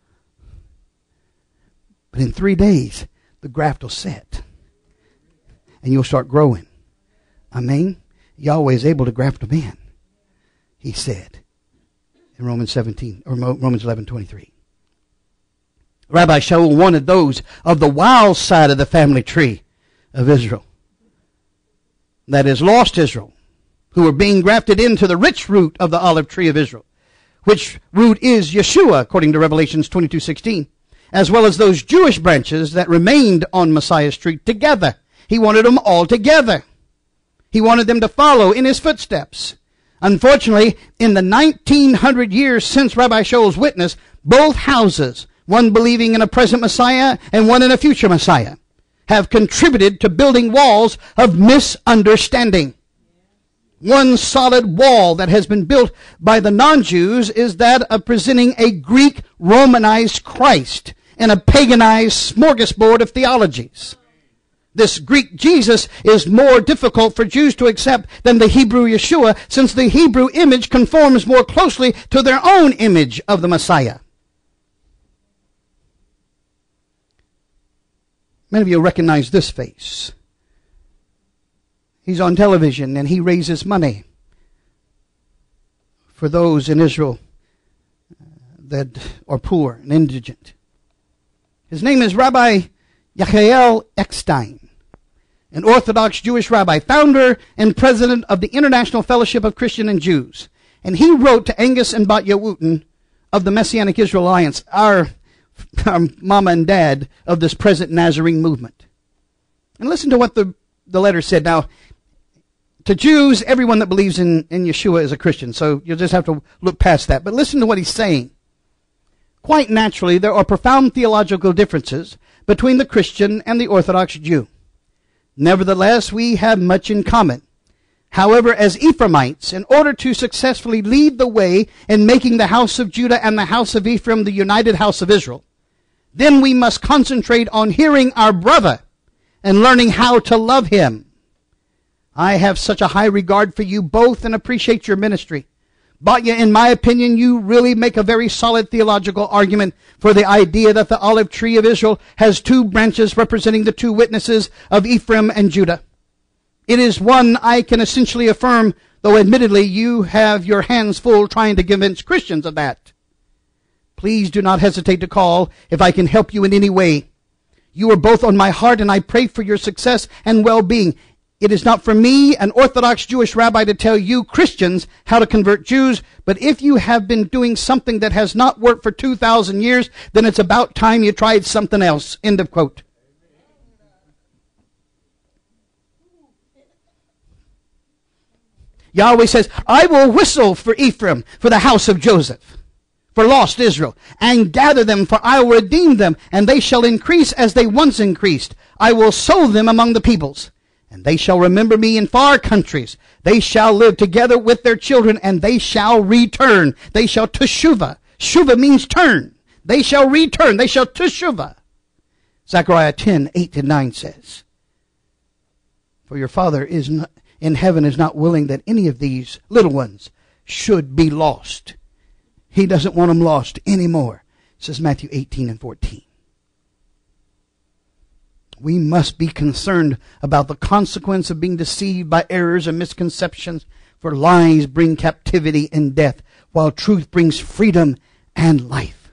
Speaker 2: But in three days, the graft will set. And you'll start growing. Amen? Yahweh is able to graft them in. He said in Romans seventeen, or Romans eleven twenty-three. Rabbi Shaul wanted those of the wild side of the family tree of Israel. That is, lost Israel, who were being grafted into the rich root of the olive tree of Israel, which root is Yeshua, according to Revelations twenty-two sixteen, as well as those Jewish branches that remained on Messiah's tree together. He wanted them all together. He wanted them to follow in his footsteps. Unfortunately, in the nineteen hundred years since Rabbi Shaul's witness, both houses, one believing in a present Messiah and one in a future Messiah, have contributed to building walls of misunderstanding. One solid wall that has been built by the non-Jews is that of presenting a Greek Romanized Christ in a paganized smorgasbord of theologies. This Greek Jesus is more difficult for Jews to accept than the Hebrew Yeshua, since the Hebrew image conforms more closely to their own image of the Messiah. Many of you recognize this face. He's on television and he raises money for those in Israel that are poor and indigent. His name is Rabbi Yechiel Eckstein, an Orthodox Jewish rabbi, founder and president of the International Fellowship of Christian and Jews. And he wrote to Angus and Batya Wooten of the Messianic Israel Alliance, our, our mama and dad of this present Nazarene movement. And listen to what the, the letter said. Now, to Jews, everyone that believes in, in Yeshua is a Christian, so you'll just have to look past that. But listen to what he's saying. Quite naturally, there are profound theological differences between the Christian and the Orthodox Jew. Nevertheless, we have much in common. However, as Ephraimites, in order to successfully lead the way in making the house of Judah and the house of Ephraim the united house of Israel, then we must concentrate on hearing our brother and learning how to love him. I have such a high regard for you both and appreciate your ministry. Batya, in my opinion, you really make a very solid theological argument for the idea that the olive tree of Israel has two branches representing the two witnesses of Ephraim and Judah. It is one I can essentially affirm, though admittedly you have your hands full trying to convince Christians of that. Please do not hesitate to call if I can help you in any way. You are both on my heart and I pray for your success and well-being. It is not for me, an Orthodox Jewish rabbi, to tell you Christians how to convert Jews, but if you have been doing something that has not worked for two thousand years, then it's about time you tried something else. End of quote. Yahweh says, I will whistle for Ephraim, for the house of Joseph, for lost Israel, and gather them, for I will redeem them, and they shall increase as they once increased. I will sow them among the peoples. And they shall remember me in far countries. They shall live together with their children, and they shall return. They shall teshuvah. Shuvah means turn. They shall return. They shall teshuvah. Zechariah ten, eight and nine says, for your Father is not, in heaven is not willing that any of these little ones should be lost. He doesn't want them lost anymore. Says Matthew eighteen and fourteen. We must be concerned about the consequence of being deceived by errors and misconceptions, for lies bring captivity and death, while truth brings freedom and life.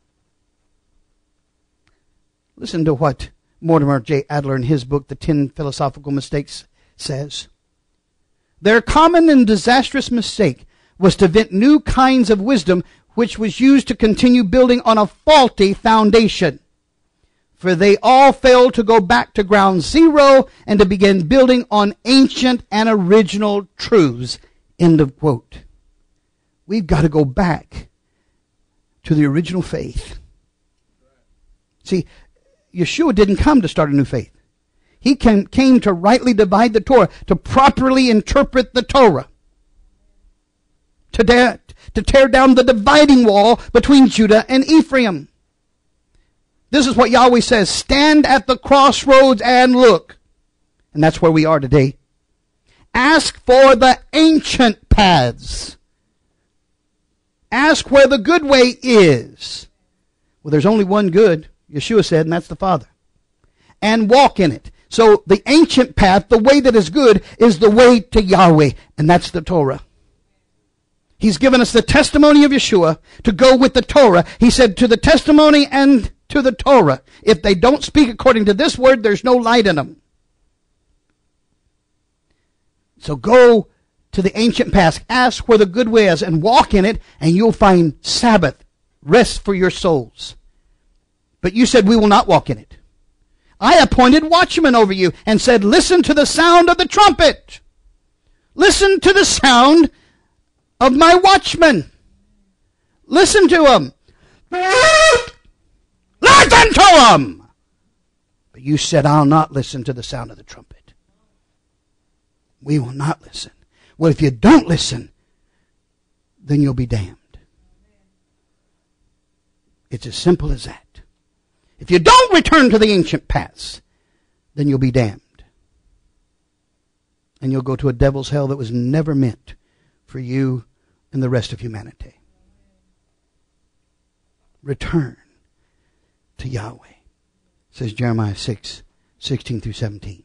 Speaker 2: Listen to what Mortimer J. Adler in his book, The Ten Philosophical Mistakes, says. Their common and disastrous mistake was to invent new kinds of wisdom which was used to continue building on a faulty foundation. For they all failed to go back to ground zero and to begin building on ancient and original truths. End of quote. We've got to go back to the original faith. See, Yeshua didn't come to start a new faith. He came, came to rightly divide the Torah, to properly interpret the Torah, to, da- to tear down the dividing wall between Judah and Ephraim. This is what Yahweh says, stand at the crossroads and look. And that's where we are today. Ask for the ancient paths. Ask where the good way is. Well, there's only one good, Yeshua said, and that's the Father. And walk in it. So the ancient path, the way that is good, is the way to Yahweh, and that's the Torah. He's given us the testimony of Yeshua to go with the Torah. He said to the testimony and to the Torah. If they don't speak according to this word, there's no light in them. So go to the ancient path, ask where the good way is, and walk in it, and you'll find Sabbath, rest for your souls. But you said we will not walk in it. I appointed watchmen over you and said, listen to the sound of the trumpet. Listen to the sound of my watchmen. Listen to them. Listen to them. But you said, I'll not listen to the sound of the trumpet. We will not listen. Well, if you don't listen, then you'll be damned. It's as simple as that. If you don't return to the ancient paths, then you'll be damned. And you'll go to a devil's hell that was never meant for you and the rest of humanity. Return to Yahweh, says Jeremiah six, sixteen through seventeen.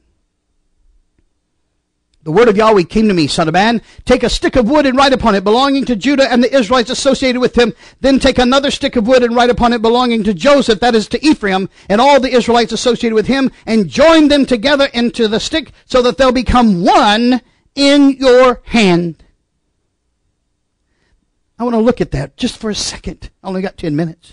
Speaker 2: The word of Yahweh came to me, son of man. Take a stick of wood and write upon it, belonging to Judah and the Israelites associated with him. Then take another stick of wood and write upon it, belonging to Joseph, that is to Ephraim, and all the Israelites associated with him, and join them together into the stick, so that they'll become one in your hand. I want to look at that just for a second. I only got ten minutes.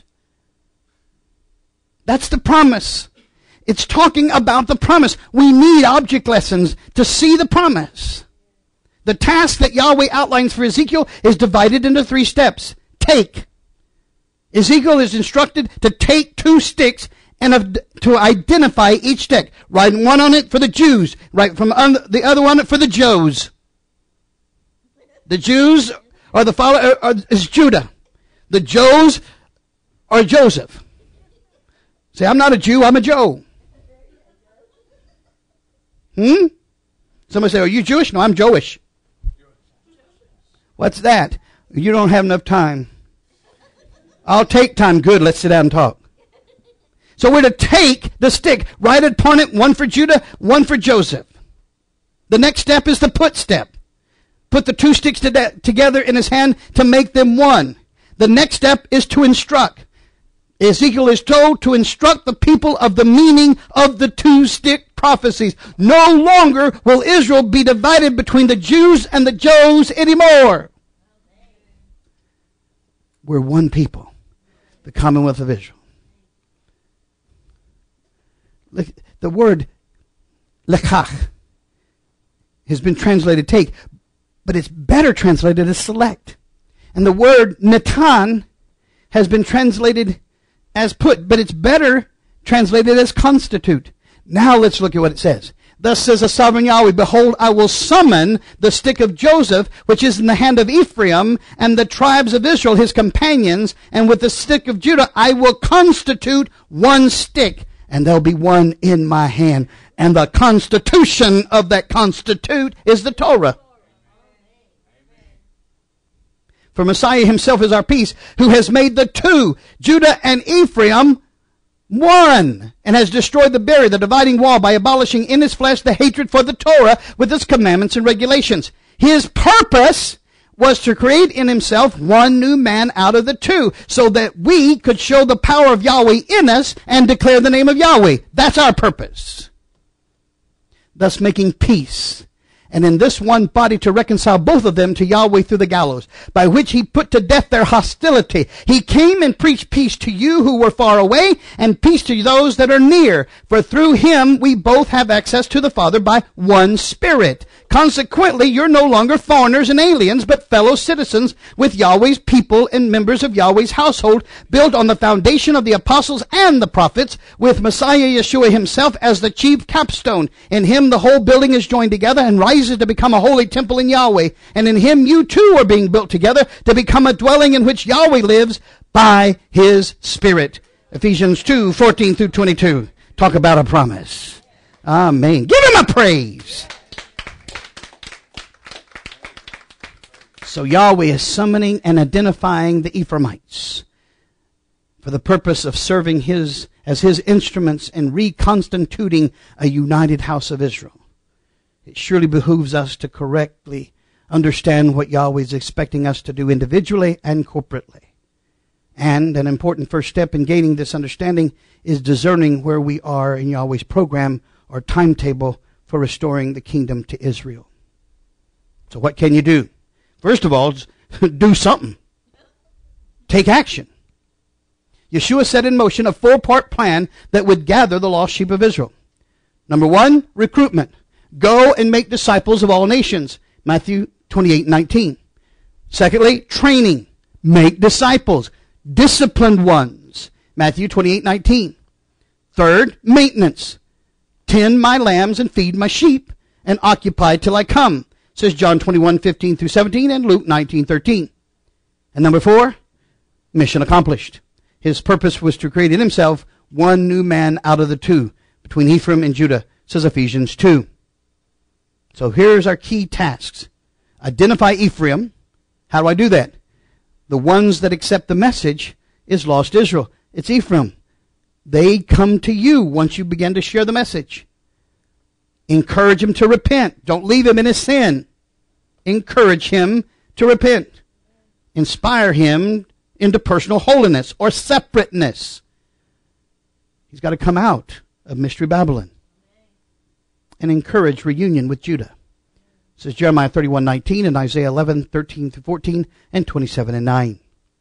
Speaker 2: That's the promise. It's talking about the promise. We need object lessons to see the promise. The task that Yahweh outlines for Ezekiel is divided into three steps. Take. Ezekiel is instructed to take two sticks and to identify each stick. Write one on it for the Jews. Write from the other one for the Joes. The Jews are the follow are, is Judah. The Joes are Joseph. Say, I'm not a Jew, I'm a Joe. Hmm? Somebody say, are you Jewish? No, I'm Joish. What's that? You don't have enough time. I'll take time. Good, let's sit down and talk. So we're to take the stick, write upon it, one for Judah, one for Joseph. The next step is the put step. Put the two sticks to de- together in his hand to make them one. The next step is to instruct. Ezekiel is told to instruct the people of the meaning of the two-stick prophecies. No longer will Israel be divided between the Jews and the Joes anymore. We're one people, the Commonwealth of Israel. The word lekach has been translated take, but it's better translated as select. And the word natan has been translated as put, but it's better translated as constitute. Now let's look at what it says. Thus says the sovereign Yahweh, behold, I will summon the stick of Joseph, which is in the hand of Ephraim, and the tribes of Israel, his companions, and with the stick of Judah, I will constitute one stick, and there'll be one in my hand. And the constitution of that constitute is the Torah. For Messiah himself is our peace, who has made the two, Judah and Ephraim, one, and has destroyed the barrier, the dividing wall, by abolishing in his flesh the hatred for the Torah with its commandments and regulations. His purpose was to create in himself one new man out of the two, so that we could show the power of Yahweh in us and declare the name of Yahweh. That's our purpose. Thus making peace, and in this one body to reconcile both of them to Yahweh through the gallows, by which he put to death their hostility. He came and preached peace to you who were far away, and peace to those that are near. For through him we both have access to the Father by one Spirit. Consequently, you're no longer foreigners and aliens, but fellow citizens with Yahweh's people and members of Yahweh's household, built on the foundation of the apostles and the prophets, with Messiah Yeshua himself as the chief capstone. In him the whole building is joined together and rises to become a holy temple in Yahweh. And in him you too are being built together to become a dwelling in which Yahweh lives by his Spirit. Ephesians two, fourteen through twenty-two. Talk about a promise. Amen. Give him a praise. So Yahweh is summoning and identifying the Ephraimites for the purpose of serving his as his instruments in reconstituting a united house of Israel. It surely behooves us to correctly understand what Yahweh is expecting us to do individually and corporately. And an important first step in gaining this understanding is discerning where we are in Yahweh's program or timetable for restoring the kingdom to Israel. So what can you do? First of all, do something. Take action. Yeshua set in motion a four-part plan that would gather the lost sheep of Israel. Number one, recruitment. Go and make disciples of all nations. Matthew twenty-eight nineteen. Secondly, training. Make disciples. Disciplined ones. Matthew twenty-eight nineteen. Third, maintenance. Tend my lambs and feed my sheep, and occupy till I come. Says John twenty-one fifteen through seventeen and Luke nineteen thirteen. And number four, mission accomplished. His purpose was to create in himself one new man out of the two, between Ephraim and Judah, says Ephesians two. So here's our key tasks. Identify Ephraim. How do I do that? The ones that accept the message is lost Israel. It's Ephraim. They come to you once you begin to share the message. Encourage him to repent. Don't leave him in his sin. Encourage him to repent. Inspire him into personal holiness or separateness. He's got to come out of Mystery Babylon and encourage reunion with Judah. This is Jeremiah thirty-one nineteen and Isaiah eleven thirteen through fourteen and twenty-seven and nine.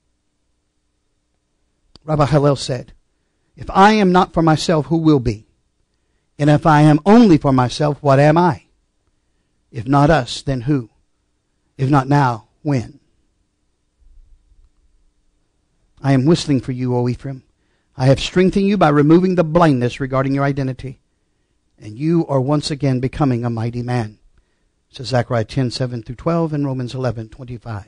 Speaker 2: Rabbi Hillel said, if I am not for myself, who will be? And if I am only for myself, what am I? If not us, then who? If not now, when? I am whistling for you, O Ephraim. I have strengthened you by removing the blindness regarding your identity. And you are once again becoming a mighty man. Says Zechariah ten seven through twelve and Romans eleven twenty-five.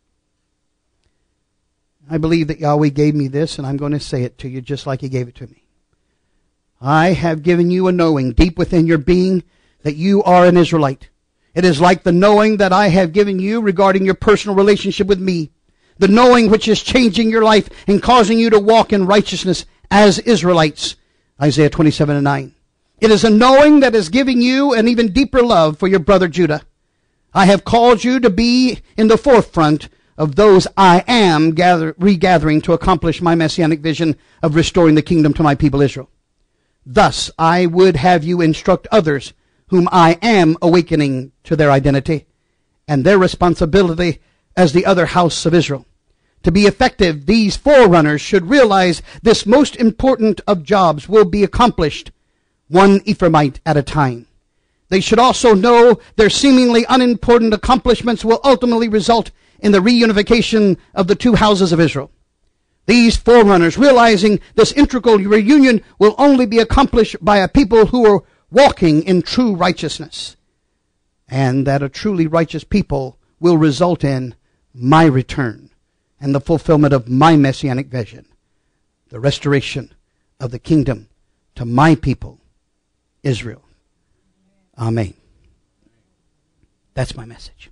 Speaker 2: I believe that Yahweh gave me this, and I'm going to say it to you just like he gave it to me. I have given you a knowing deep within your being that you are an Israelite. It is like the knowing that I have given you regarding your personal relationship with me. The knowing which is changing your life and causing you to walk in righteousness as Israelites. Isaiah twenty-seven and nine. It is a knowing that is giving you an even deeper love for your brother Judah. I have called you to be in the forefront of those I am gather, regathering to accomplish my messianic vision of restoring the kingdom to my people Israel. Thus, I would have you instruct others whom I am awakening to their identity and their responsibility as the other house of Israel. To be effective, these forerunners should realize this most important of jobs will be accomplished one Ephraimite at a time. They should also know their seemingly unimportant accomplishments will ultimately result in the reunification of the two houses of Israel. These forerunners, realizing this integral reunion will only be accomplished by a people who are walking in true righteousness, and that a truly righteous people will result in my return and the fulfillment of my messianic vision, the restoration of the kingdom to my people, Israel. Amen. That's my message.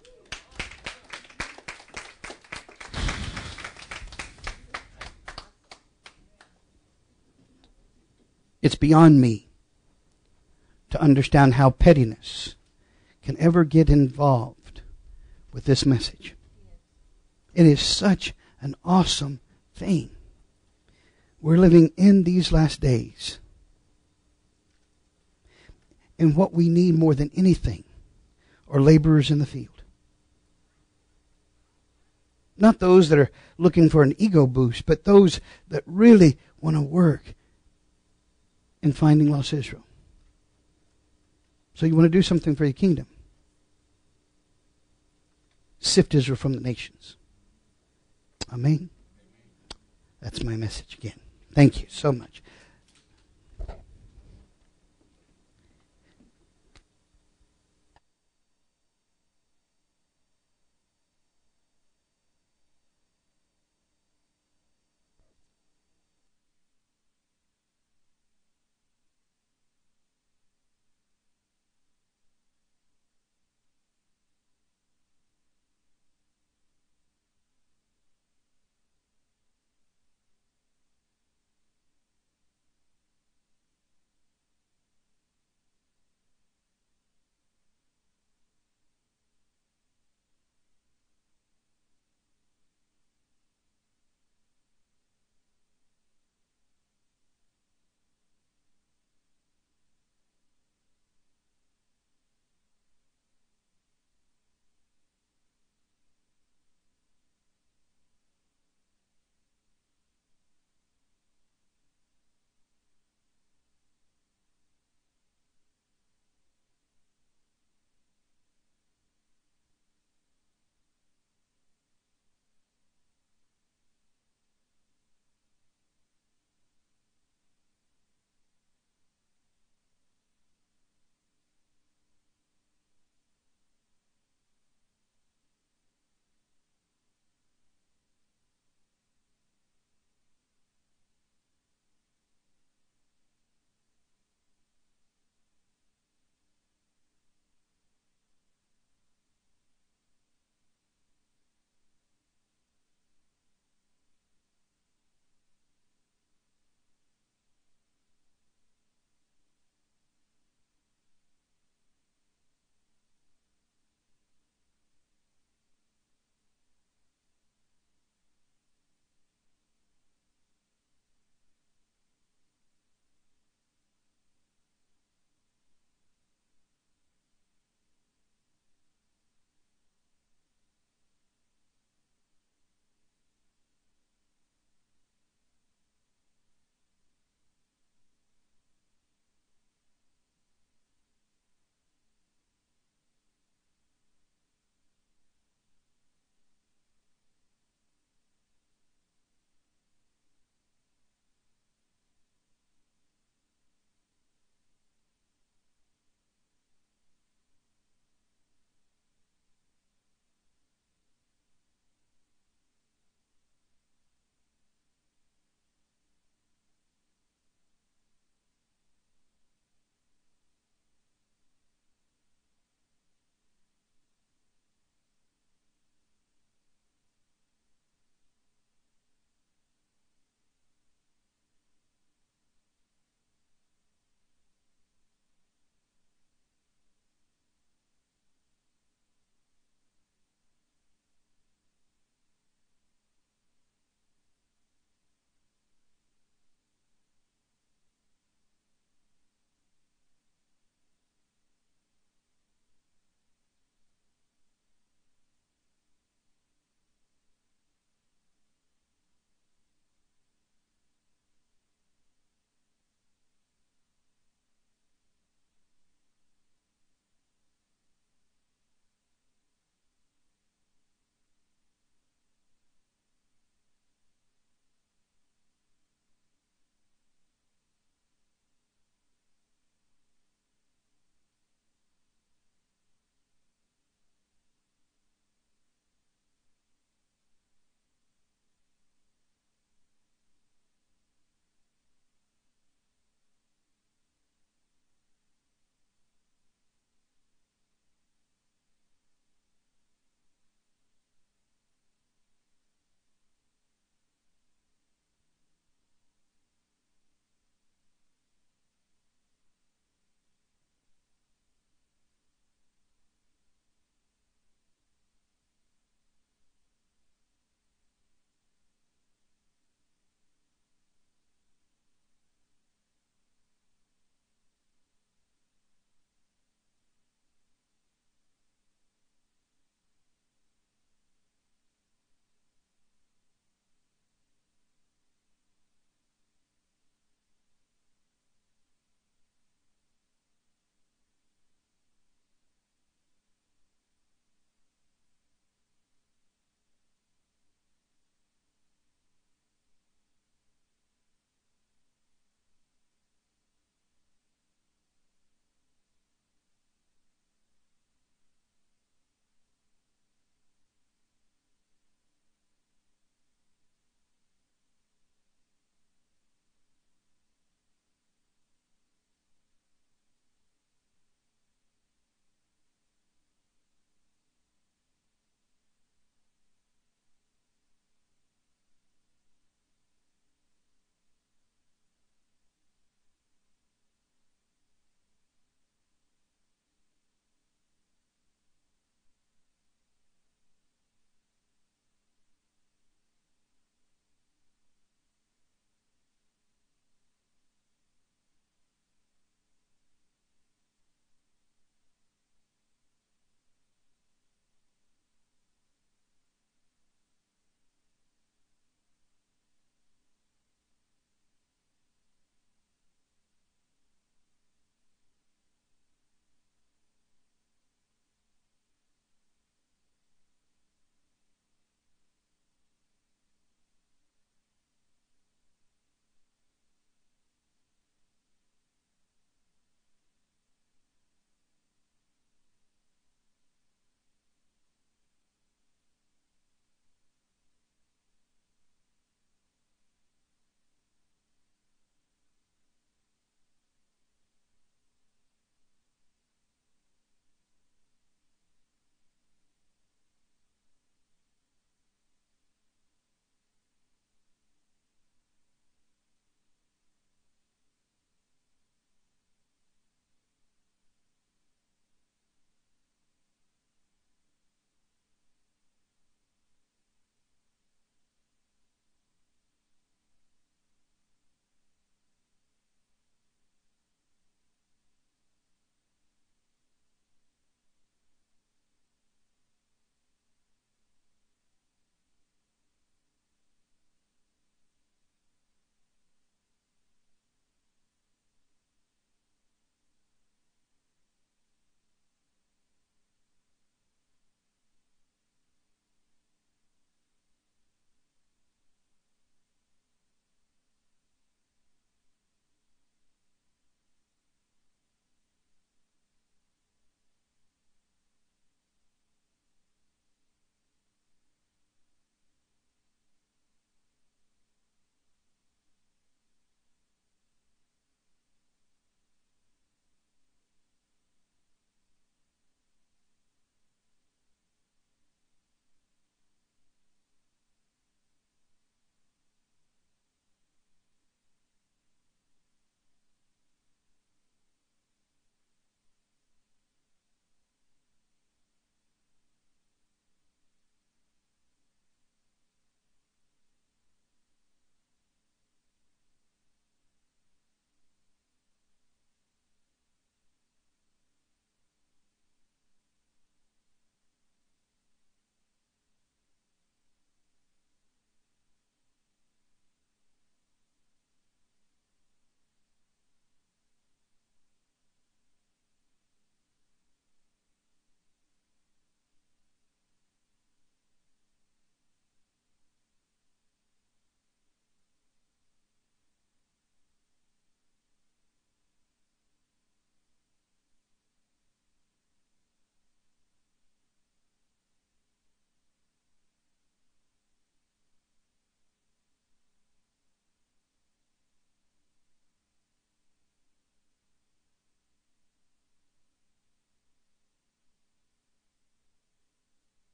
Speaker 2: It's beyond me to understand how pettiness can ever get involved with this message. It is such an awesome thing. We're living in these last days. And what we need more than anything or laborers in the field. Not those that are looking for an ego boost, but those that really want to work in finding lost Israel. So you want to do something for your kingdom. Sift Israel from the nations. Amen. That's my message again. Thank you so much.